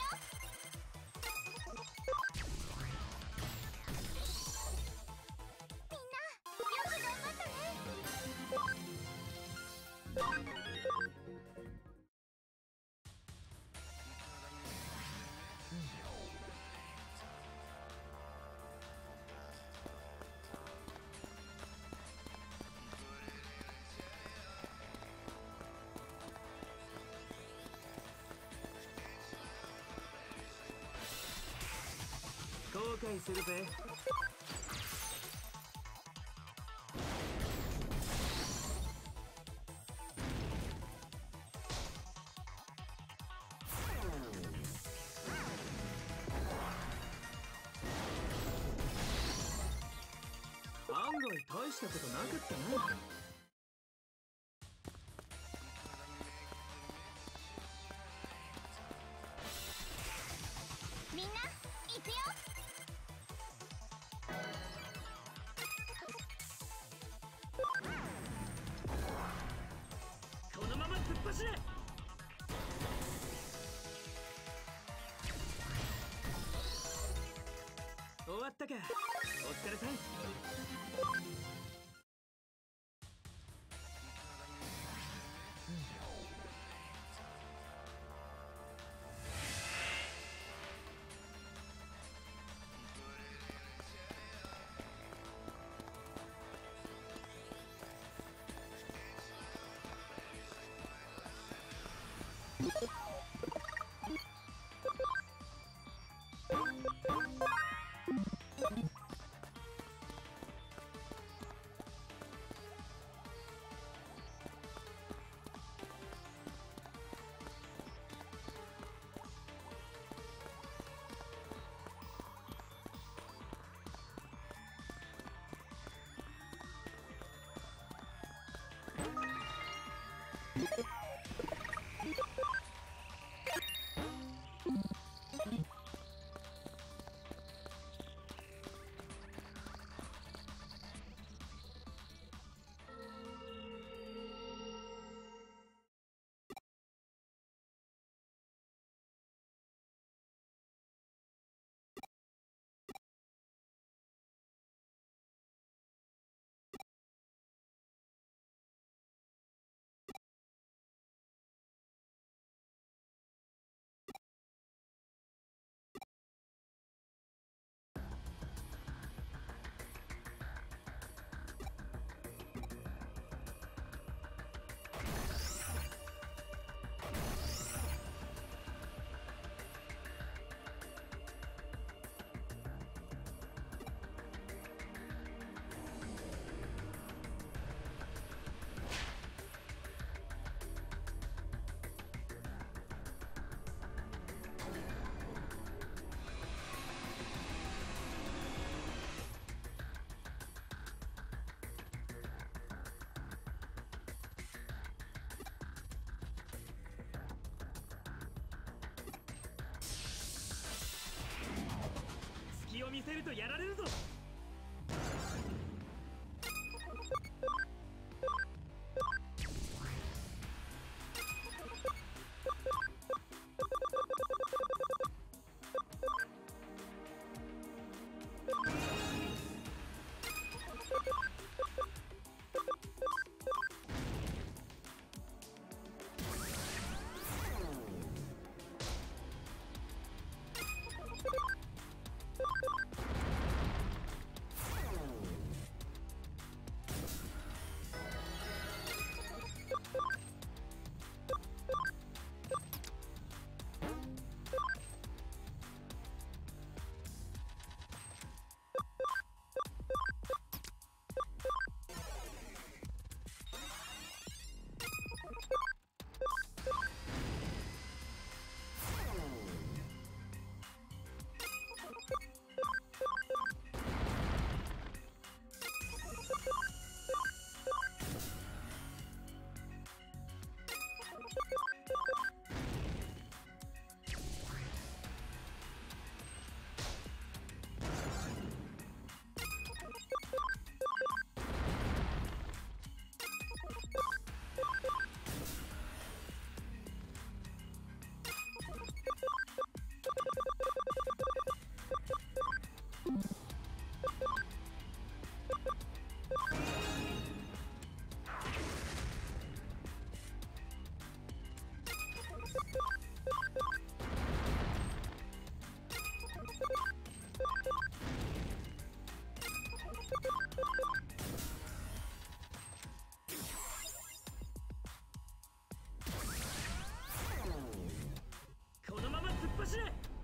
みんなよく頑張ったね。 後悔するぜ。案外大したことなかったな。 みんな行くよ。 このまま突っ走れ。終わったか。お疲れさん。 るとやられるぞ。このまま突っ走れ。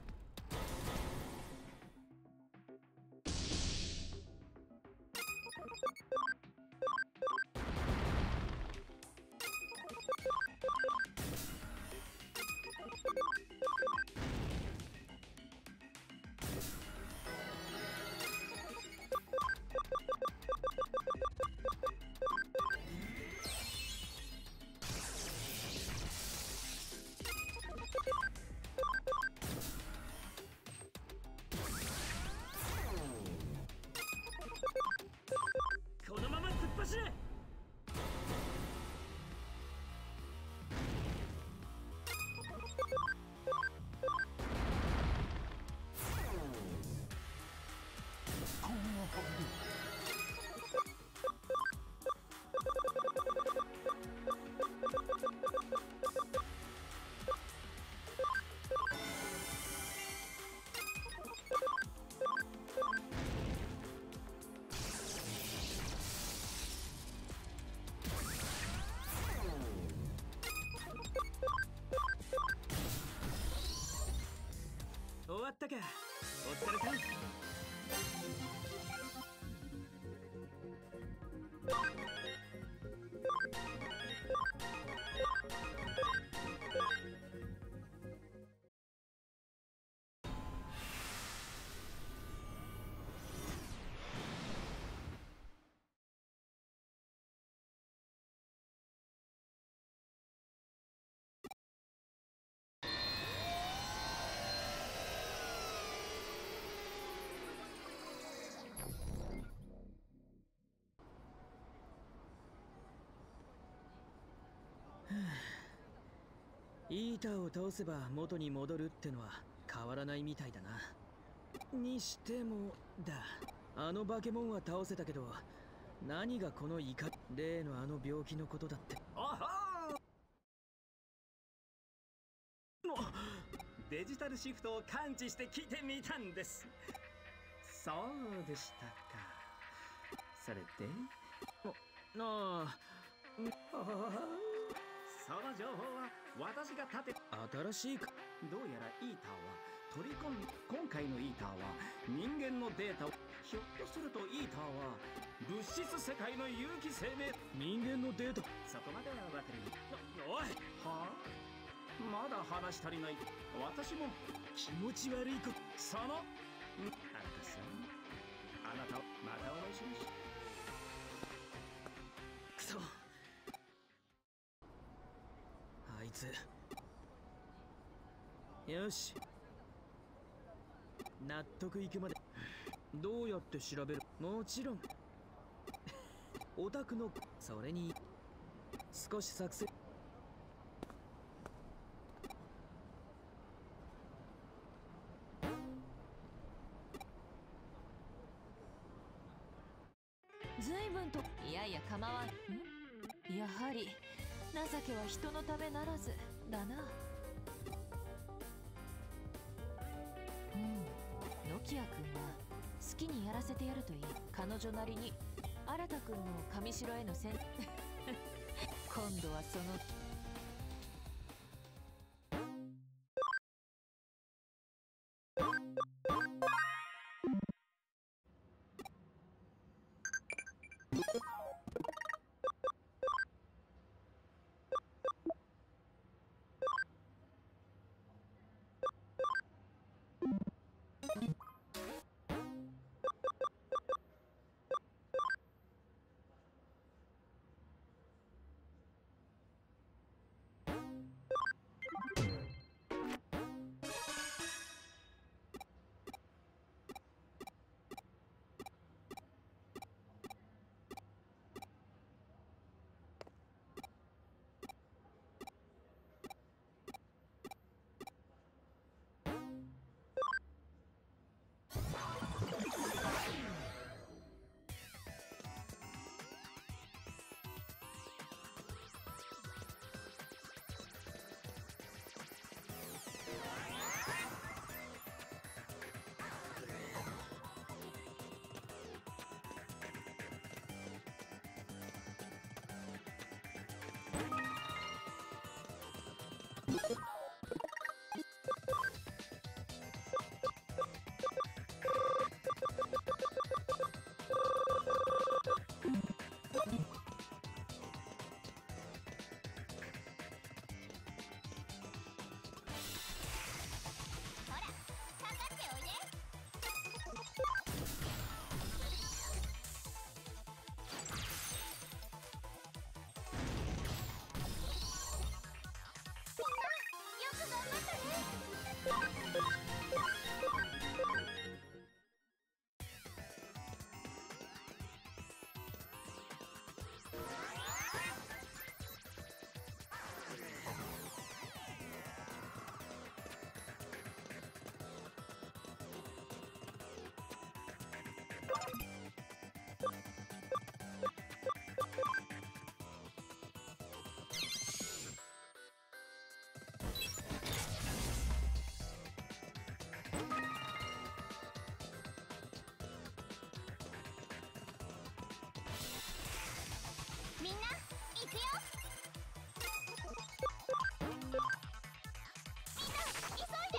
このまま突っ走れ。終わったか。お疲れさん。イーターを倒せば元に戻るってのは変わらないみたいだな。にしてもだ、あのバケモンは倒せたけど、何がこの怒り、例のあの病気のことだって。 おほー、デジタルシフトを感知して聞いてみたんです。そうでしたか。それでなあ、 その情報は私が立て、 新しいか。 どうやらイーターは取り込ん、今回のイーターは人間のデータを、ひょっとするとイーターは物質世界の有機生命、 人間のデータ。 そこまでは分かる。 おい、 はあ、まだ話足りない。私も気持ち悪い子。 そのあなたさん、あなたをまたお会いしました。 くそ、あいつ。よし、納得いくまで。 どうやって調べる？もちろんオタクのそれに少し作戦。 随分といやいや構わん。やはり情けは人のためならずだな。ノキア君は好きにやらせてやるといい。彼女なりに新君の上城への今度はそのみんな行くよ。みんな急いで。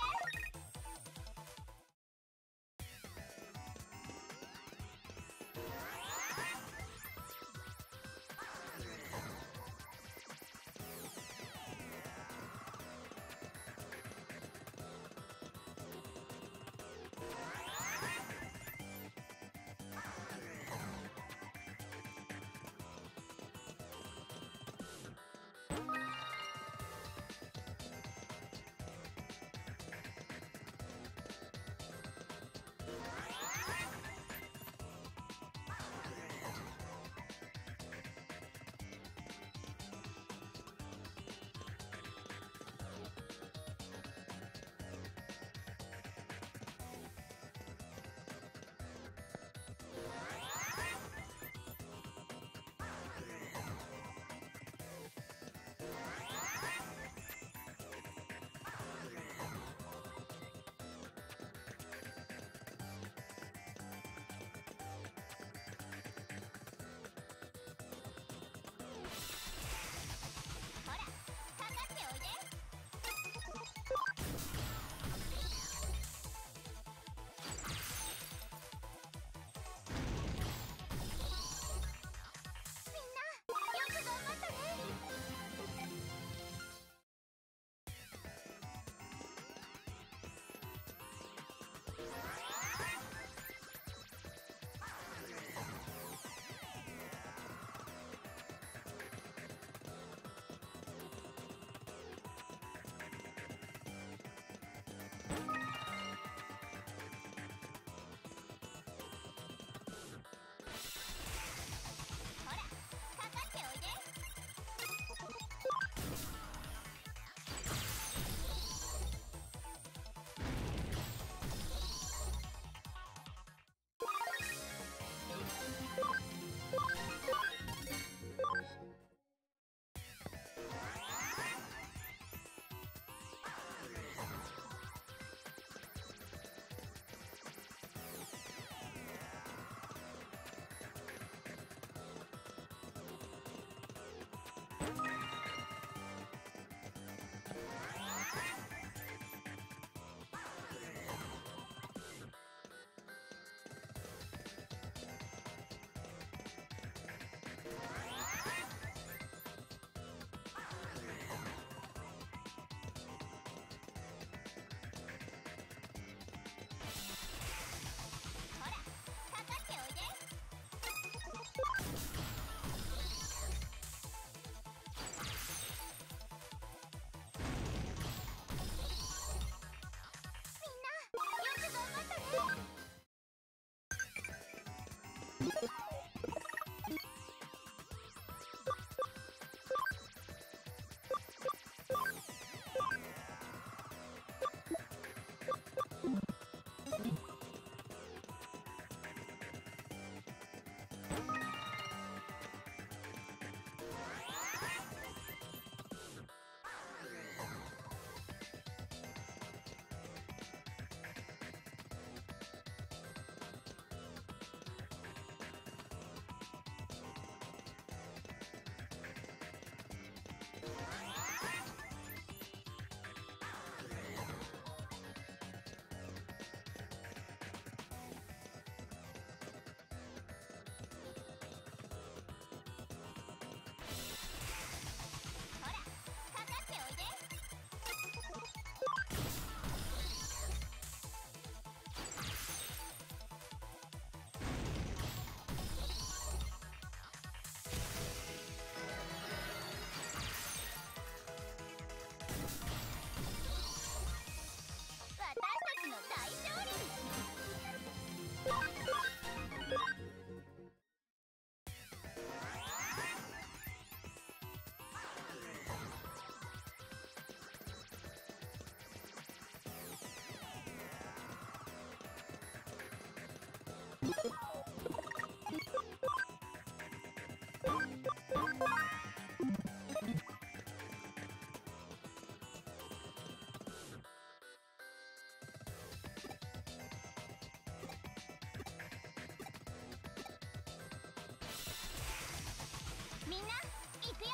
みんな行くよ。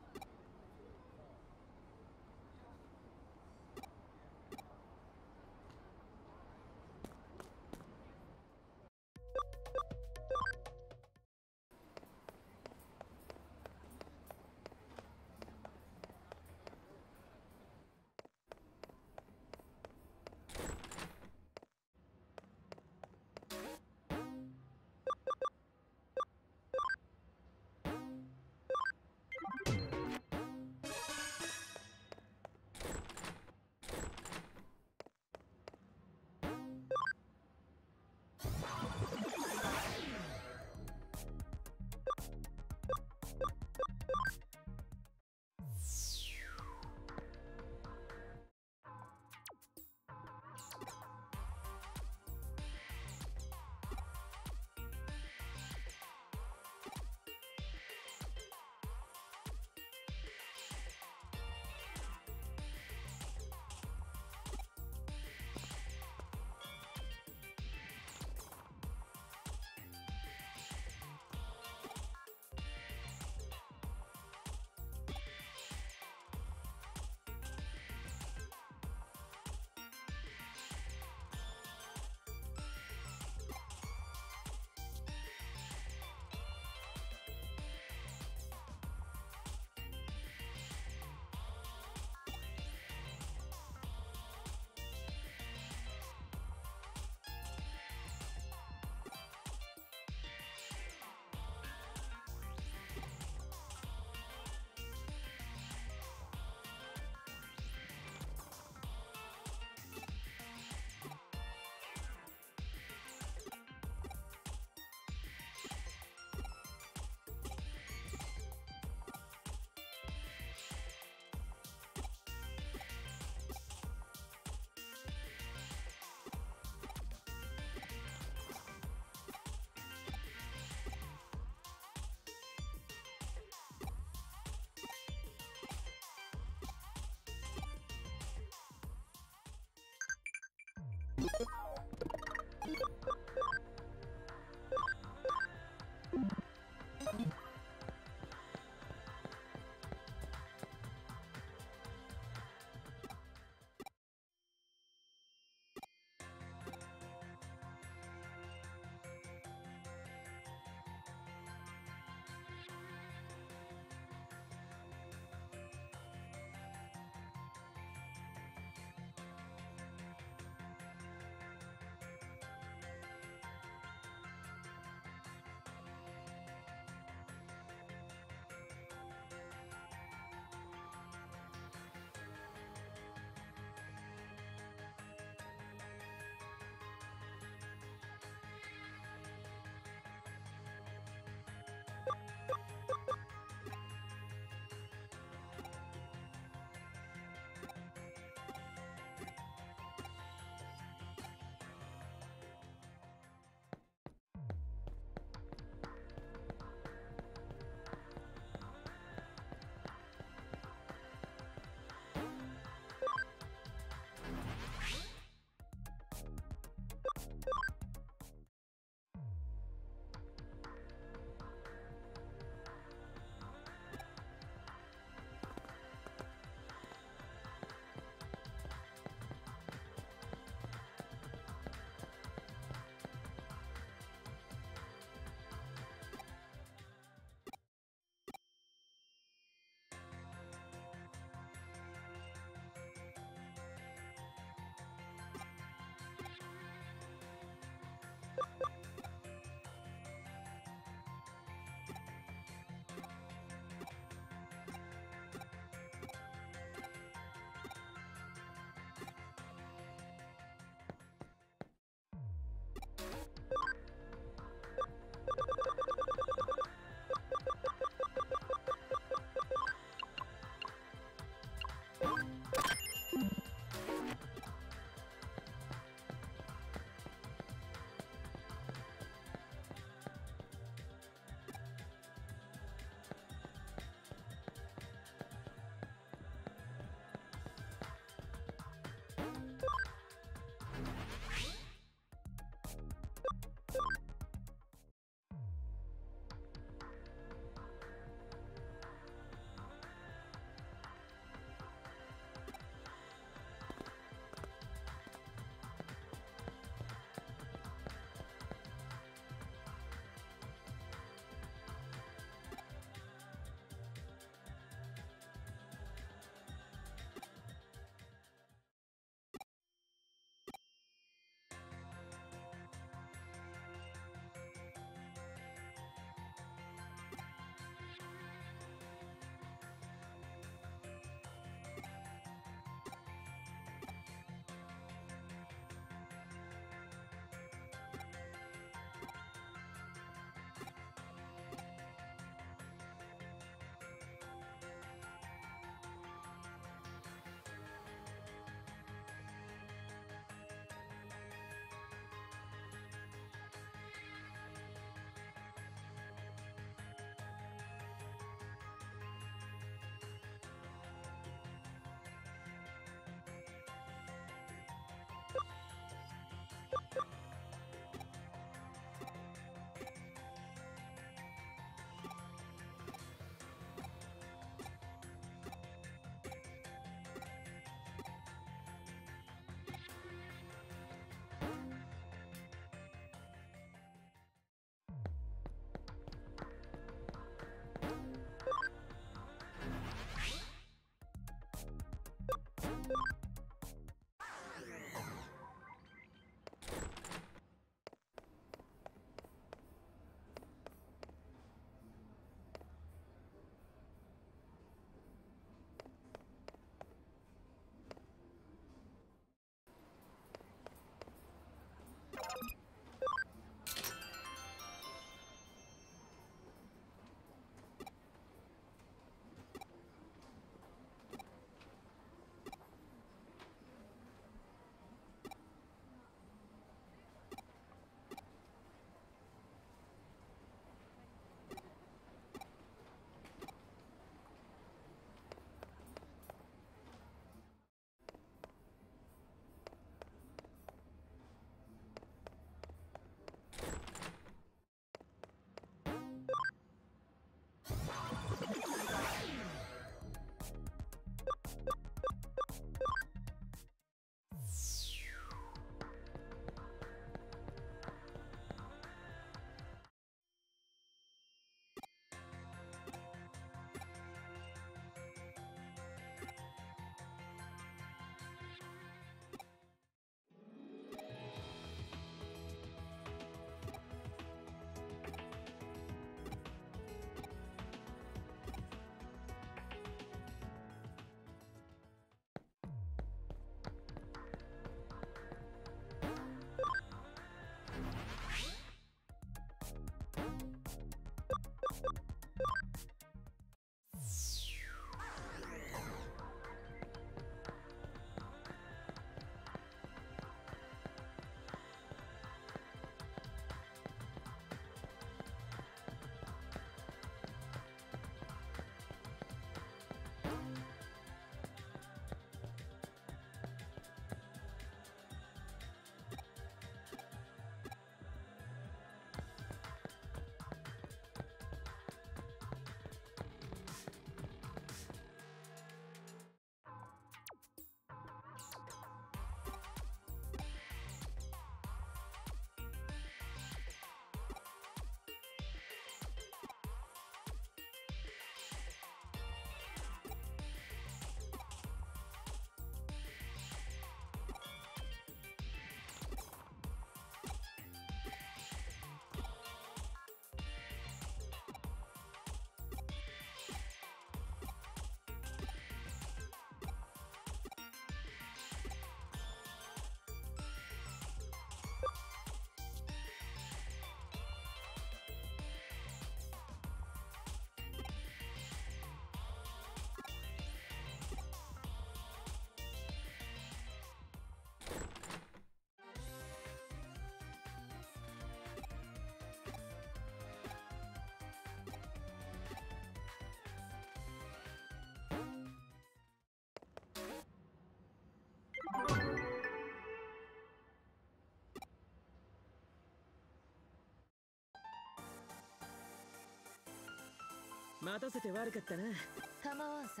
待たせて悪かったな。 構わんさ。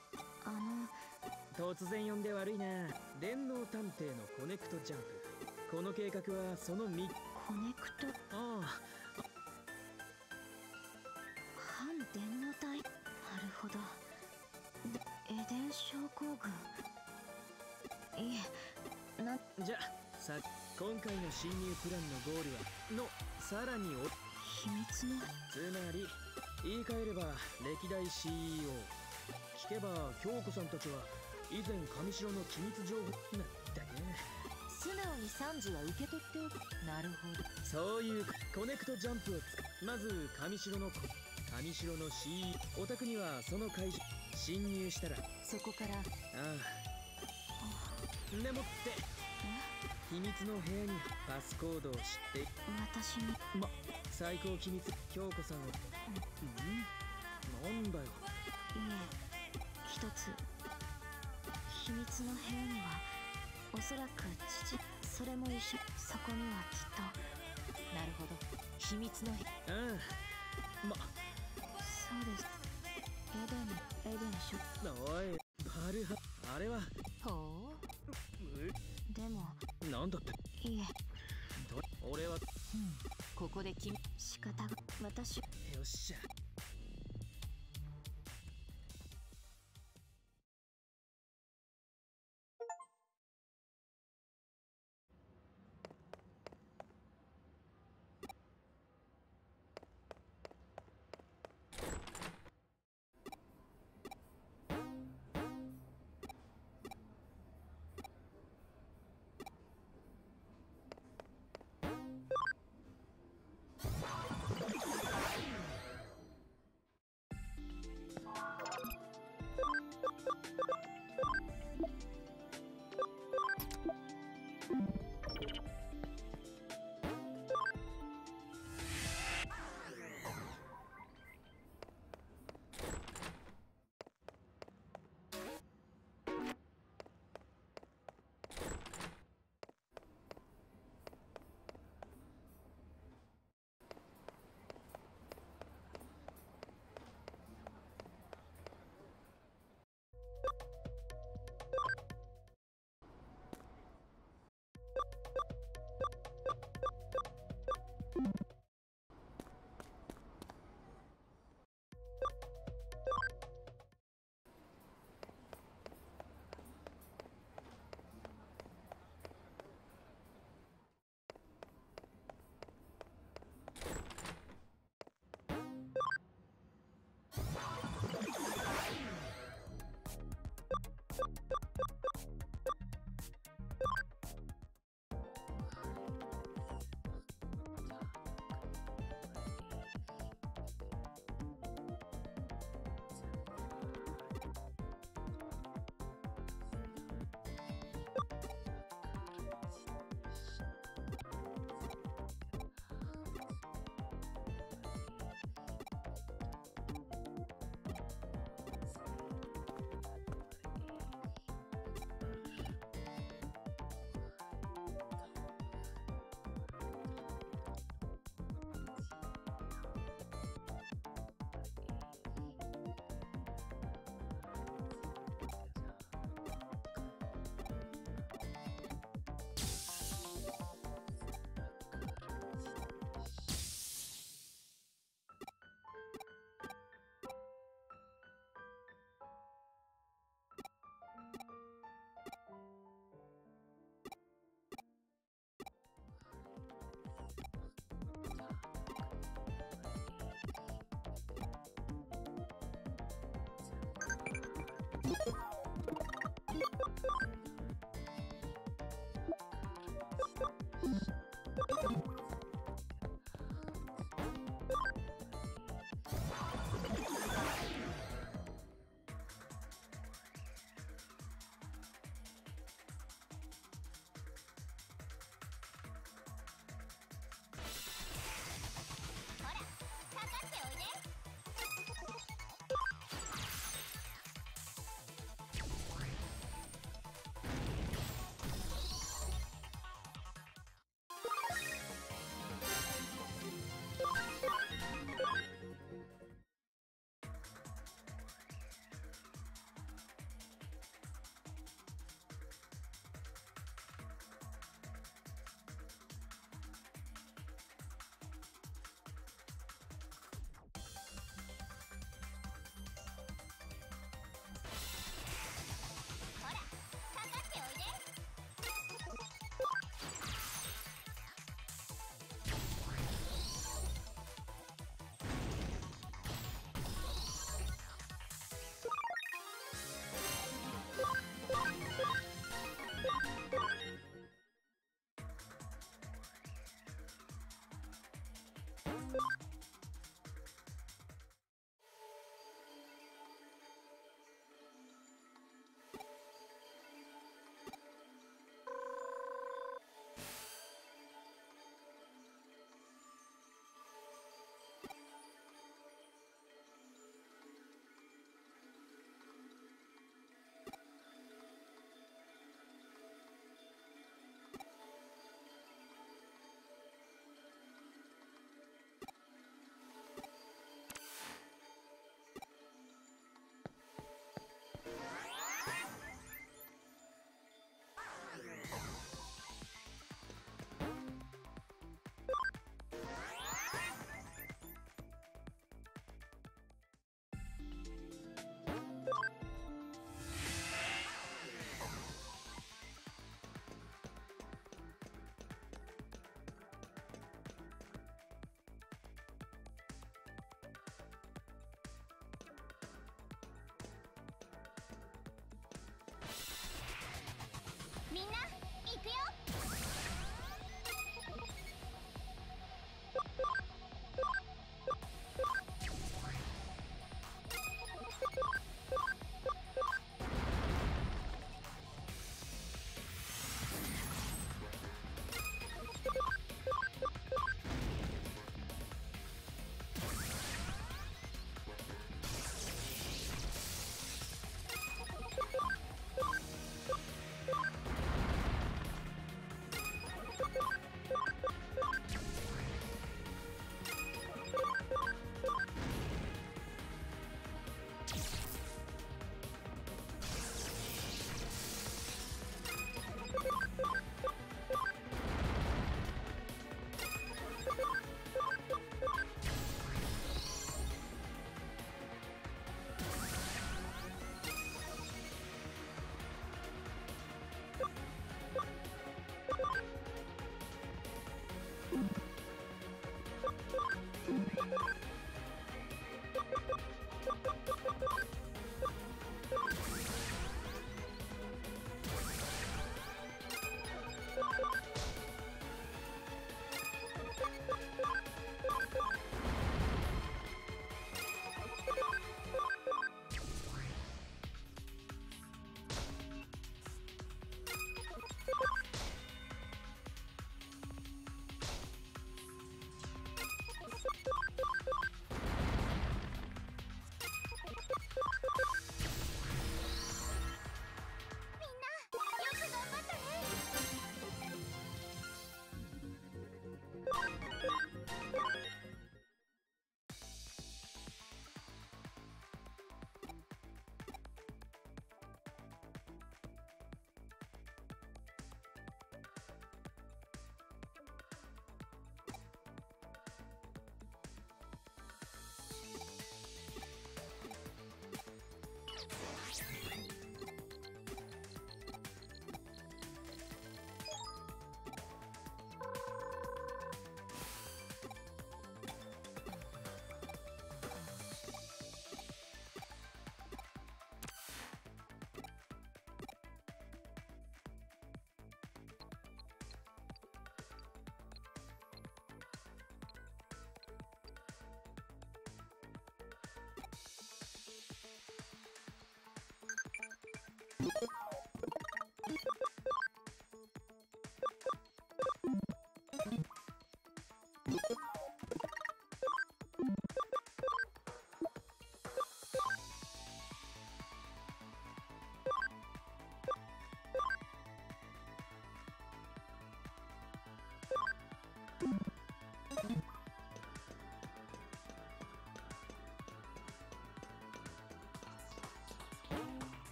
突然呼んで悪いな。電脳探偵のコネクトジャンプ。この計画はそのみコネクトああ反電脳体。なるほど。でエデン症候群。いえじゃあさ今回の侵入プランのゴールはのさらに秘密のつまり言い換えれば歴代 CEO。 聞けば京子さんたちは以前上城の機密情報なんだね。 素直に賛辞は受け取っておく。なるほど。 そういうコネクトジャンプをまず上城の CEO。 お宅にはその会場侵入したらそこからでもって秘密の部屋にパスコードを知って私に最高機密京子さんをなんだよ。 いえ一つ秘密の部屋にはおそらく父それも一緒。そこにはきっと。 なるほど。秘密のそうです。エデンショ。 おいバルハあれはほう。 でもなんだって。 いえ俺はここで仕方が私。 よっしゃ。 みんな行くよ。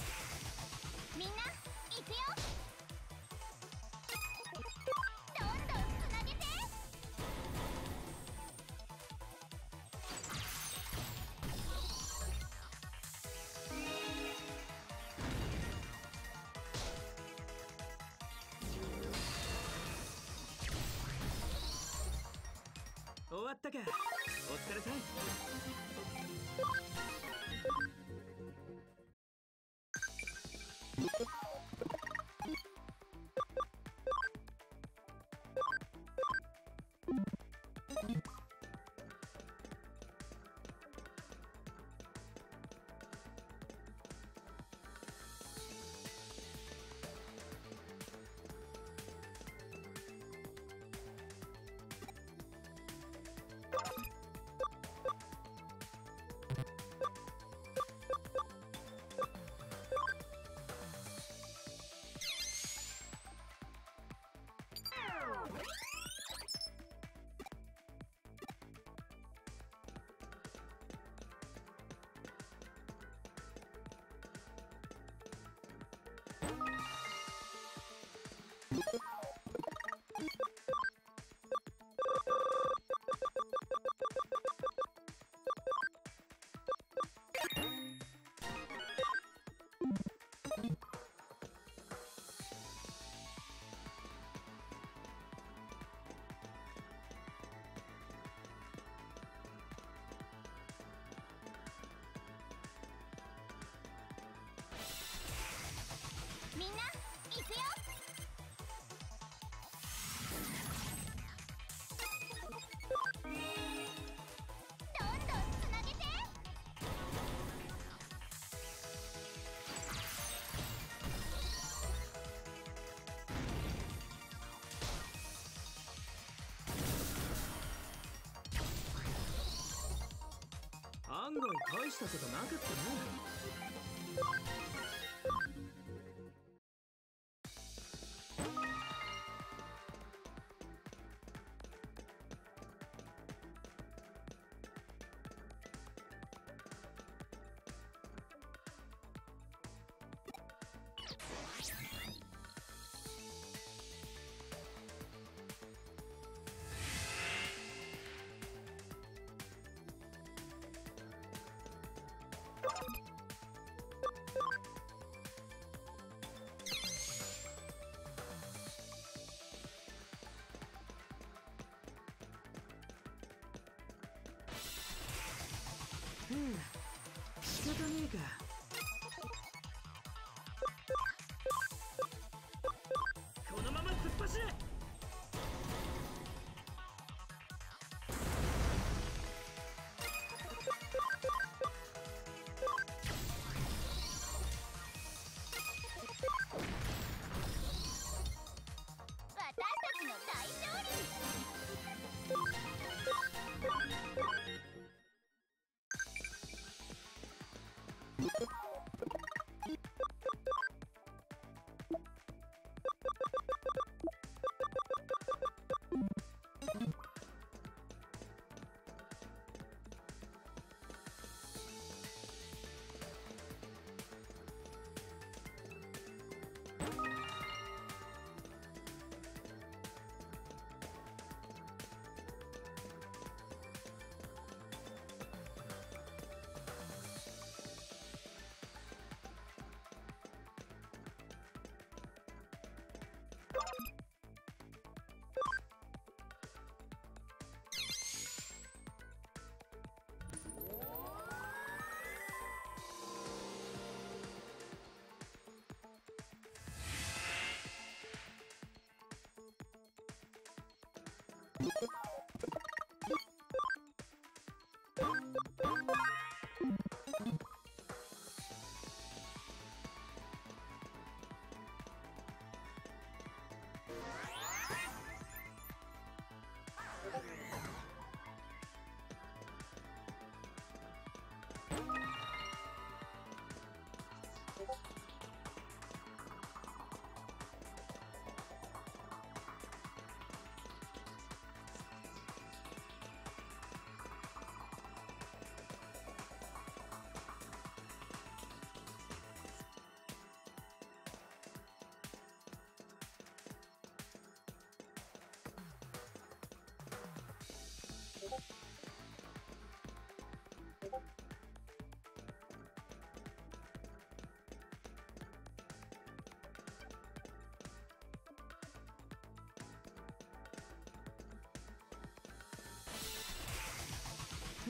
みんな行くよ。どんどんったか。お疲れさん。 みんな行くよ。どんどんつなげて。 案外大したことなかったな。仕方ねえか。このまま突っ走れ。 私たちの大勝利。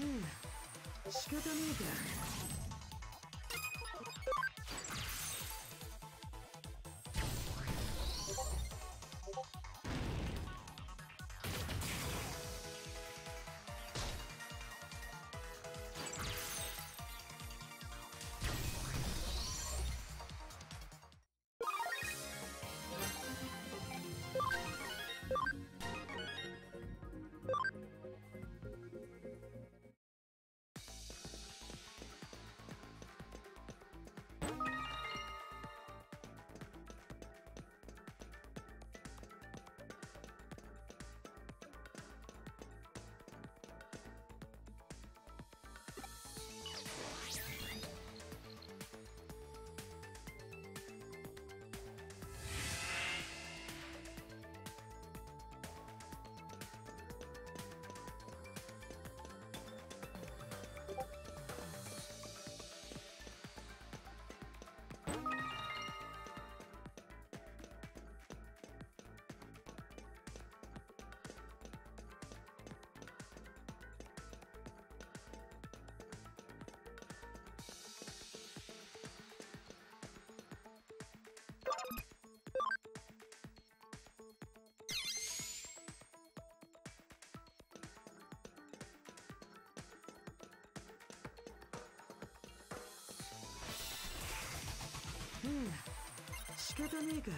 仕方ねえか。仕方ねえか。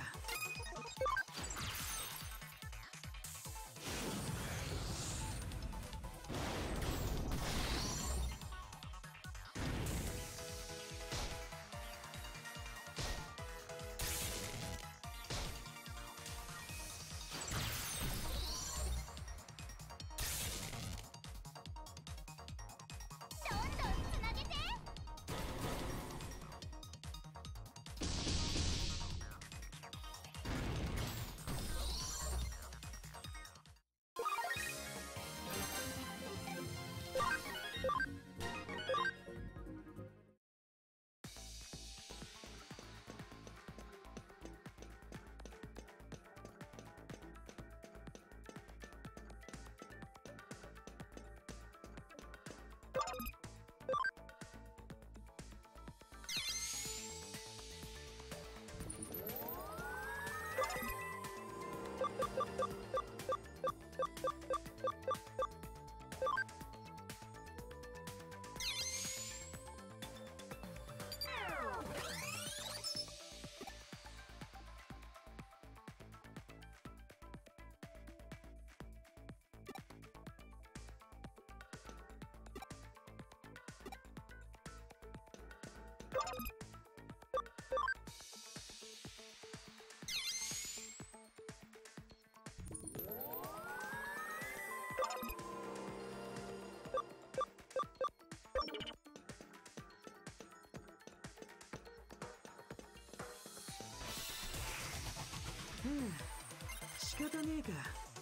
仕方ねえか。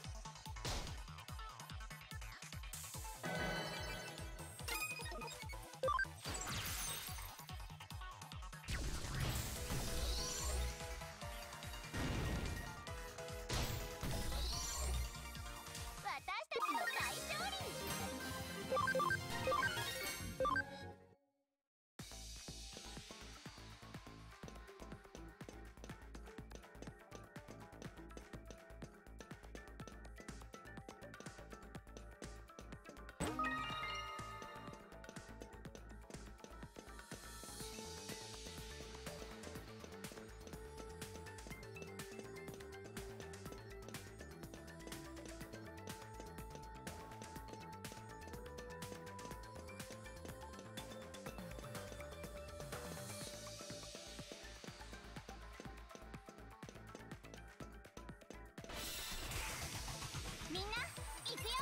みんな行くよ。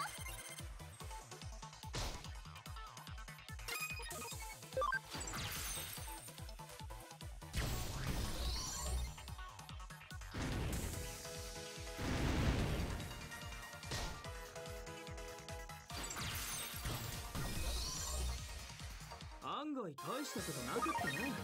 案外大したことなかったね。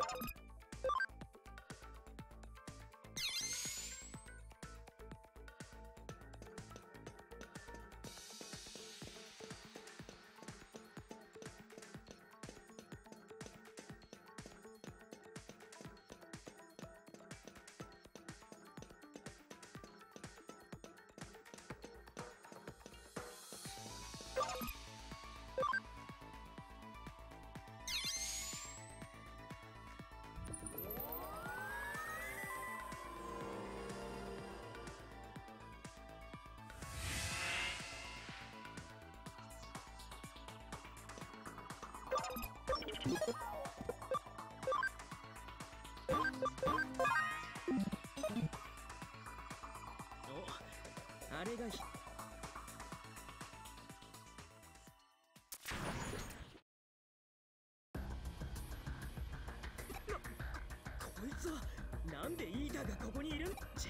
あれがこいつはなんでイータがここにいるんち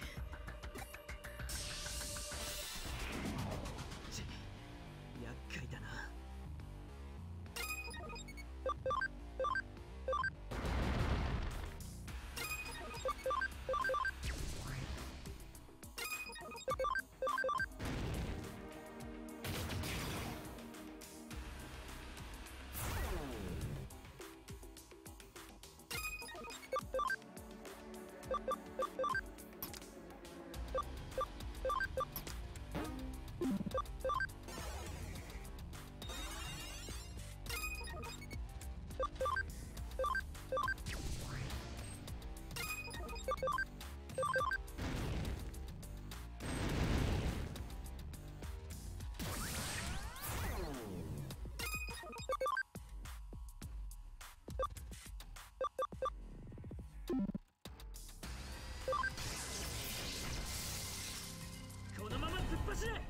厄介だな。このまま突っ走れ。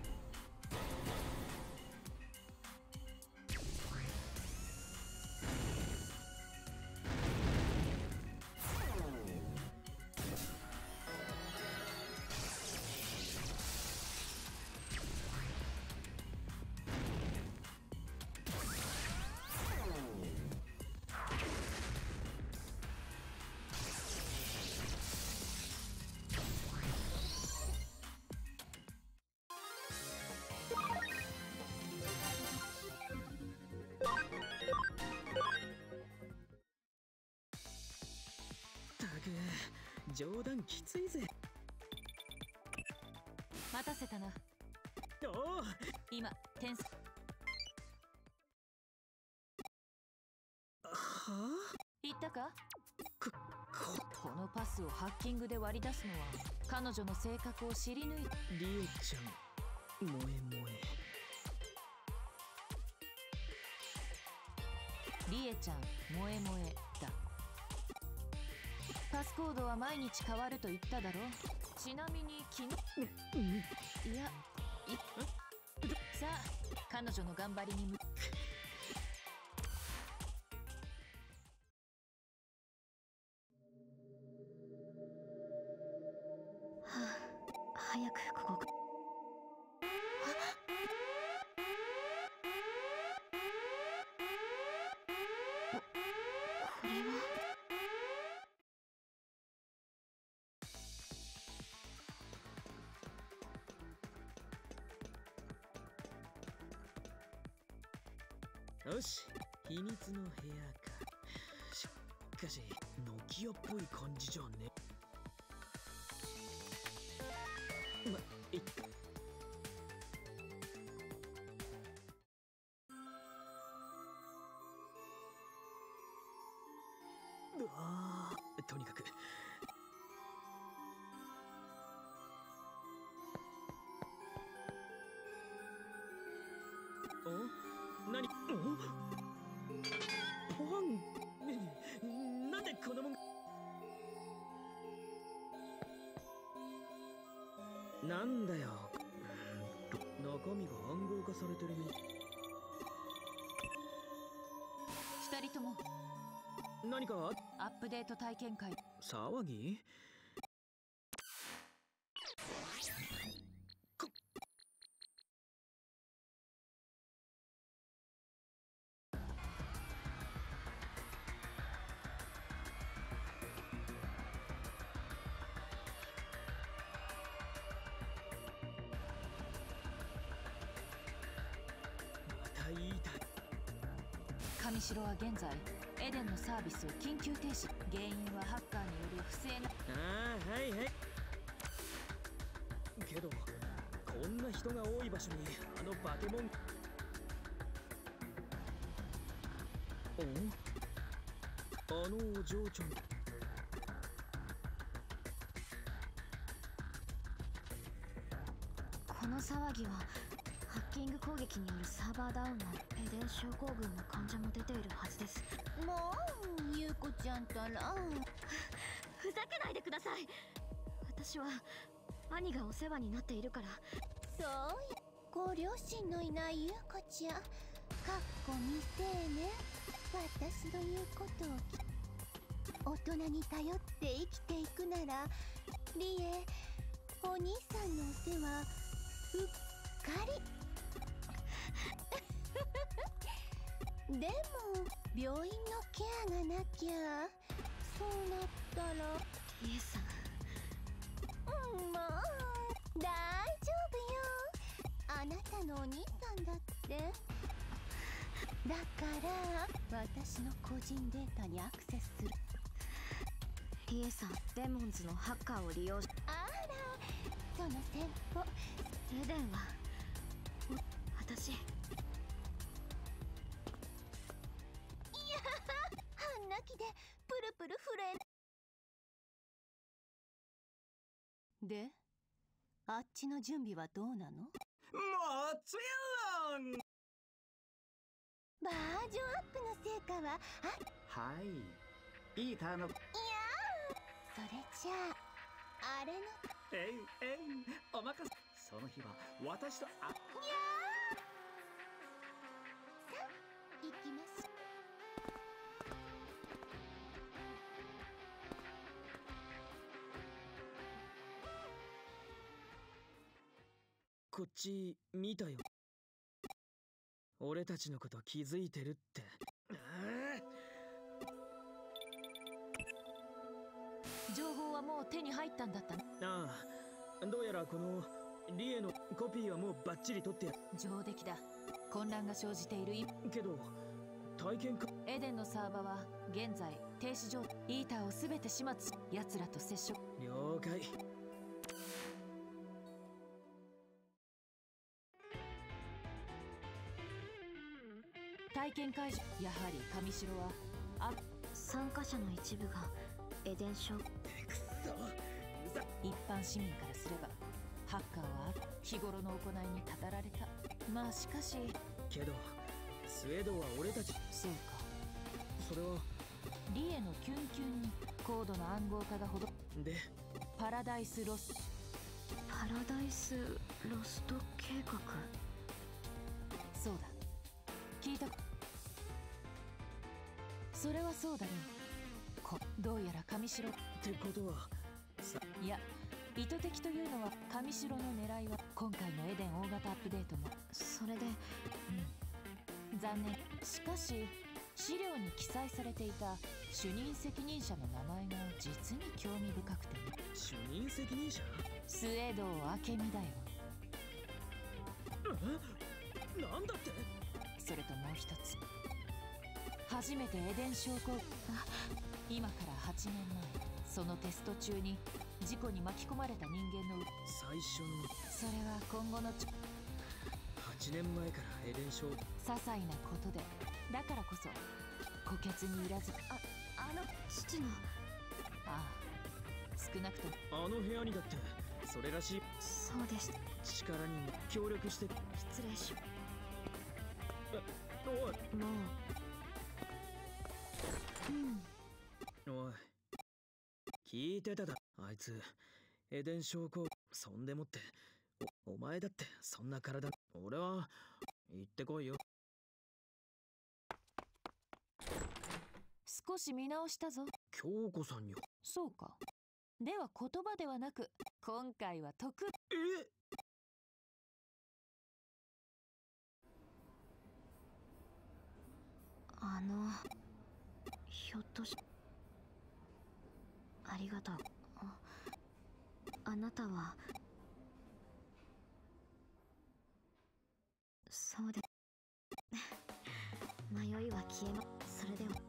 たく冗談きついぜ。 待たせたな。 おお、 今点数はあ、 言ったか。このパスをハッキングで割り出すのは彼女の性格を知り抜いて。 リエちゃん、萌え萌え。 リエちゃん萌え萌えだ。パスコードは毎日変わると言っただろ。ちなみに昨日いやさあ彼女の頑張りに早くここ。これは。 よし、秘密の部屋か。しかしノキアっぽい感じじゃね。ま、いっか。うわー、とにかくお、何、お、ポワン、なんでこんなもん。なんだよ、中身が暗号化されてるね。 二人とも何かアップデート体験会。 騒ぎ？ 上白は現在エデンのサービスを緊急停止。原因はハッカーによる不正な。 ああ、はいはい。けどこんな人が多い場所にあのバケモン。あのお嬢ちゃん。 この騒ぎはハッキング攻撃によるサーバーダウンのエデン症候群の患者も出ているはずです。 もう優子ちゃんたらふざけないでください。私は兄がお世話になっているから。 そうや、ご両親のいない優子ちゃん、かっこ未成年。私の言うことを大人に頼って生きていくなら、リエ、お兄さんのお世話うっかりでも病院のケアがなきゃ。そうなったらリエさん、 もう大丈夫よ。あなたのお兄さんだって。だから私の個人データにアクセスする。 リエさん、デモンズのハッカーを利用し。 あら、その戦法。 エデンは私。いや、 半泣きでプルプル震え。で、あっちの準備はどうなの？ もちろん。 バージョンアップの成果ははい、イーターの。 いやー、それじゃああれの。 お任せ。その日は私といやー、さあ行きます。 こっち見たよ。俺たちのこと気づいてるって。 情報はもう手に入ったんだったね。 ああ、どうやらこのリエのコピーはもうバッチリ取ってやる。 上出来だ。混乱が生じているけど体験か。 エデンのサーバーは現在停止状態。イーターを全て始末し、奴らと接触。 了解。 体験会場。やはり上白は参加者の一部がエデン症。 一般市民からすればハッカーは日頃の行いにたたられた。まあしかしけどスエドは俺たち。 そうか。 それはリエのキュンキュンに高度な暗号化がほどで。 パラダイスロス。 パラダイスロスト計画。 そうだ、聞いた。それはそうだね。どうやら上白ってことはさ。 いや、意図的というのは上白の狙いは今回のエデン大型アップデートも。 それで残念。しかし資料に記載されていた主任責任者の名前が実に興味深くてね。 主任責任者？ スエドウ明美だよ。 なんだって？ それともう一つ、初めてエデン症候群。今から8年前、そのテスト中に事故に巻き込まれた人間の最初の。 それは今後の 8年前からエデン症。 些細なことで、だからこそ虎穴にいらず。 あの父の。 ああ、少なくともあの部屋にだってそれらしい。 そうでした。 力にも協力して。 失礼し。 おい、 もうおい、聞いてただ。あいつエデン症候。そんでもってお前だってそんな体。俺は行ってこいよ。 少し見直したぞ。 京子さんに。 そうか。では言葉ではなく今回は特。 ひょっとし。ありがとう。あなたは。そうで迷いは消消えま。それでは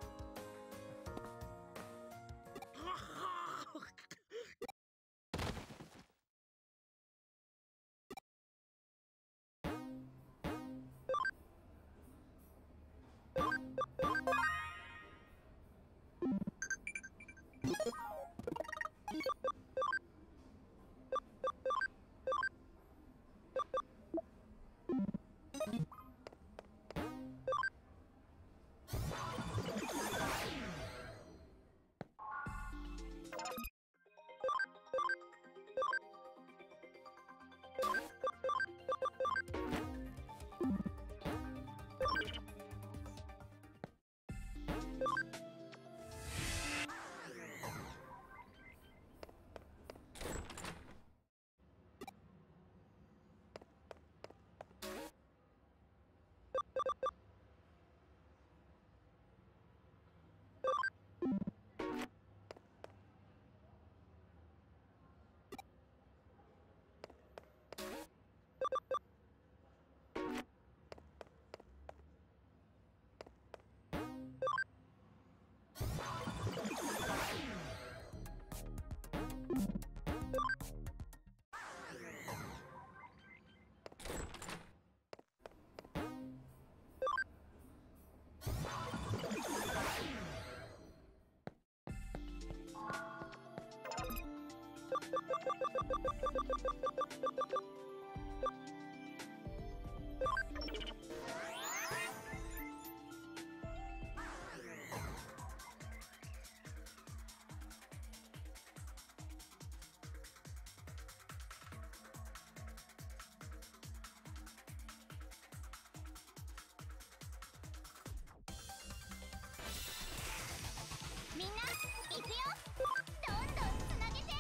みんな行くよ。どんどんつなげて。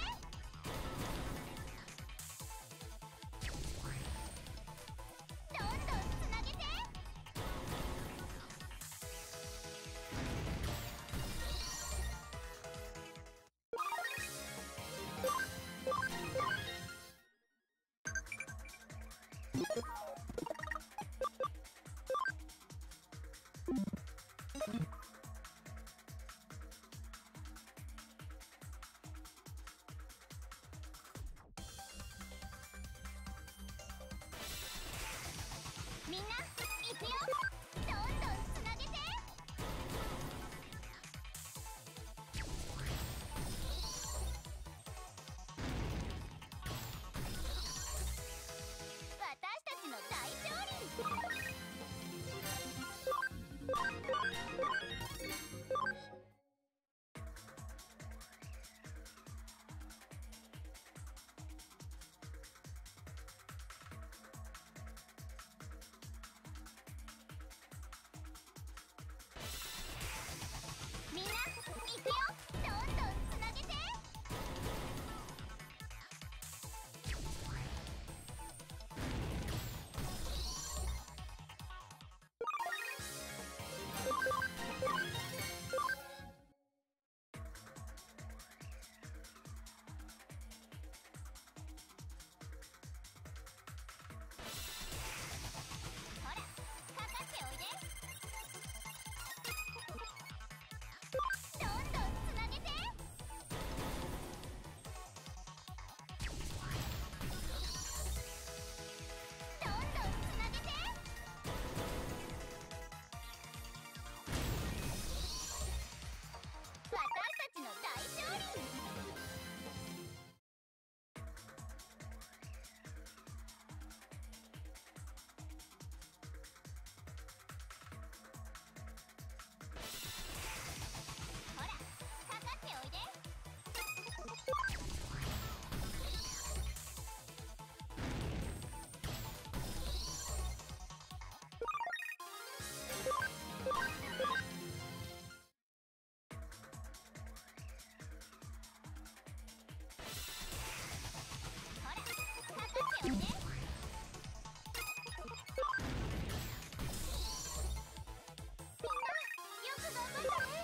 どんどんつなげて。みんな行くよ。どんどんつなげて。私たちの大勝利。みんな行くよ。どんどんつなげて。ほら、かかっておいで。どんどんつなげて。どんどんつなげて。私たちの大勝利。ほら、かかっておいで。ほら、かかっておいで。みんな、よく頑張ったね。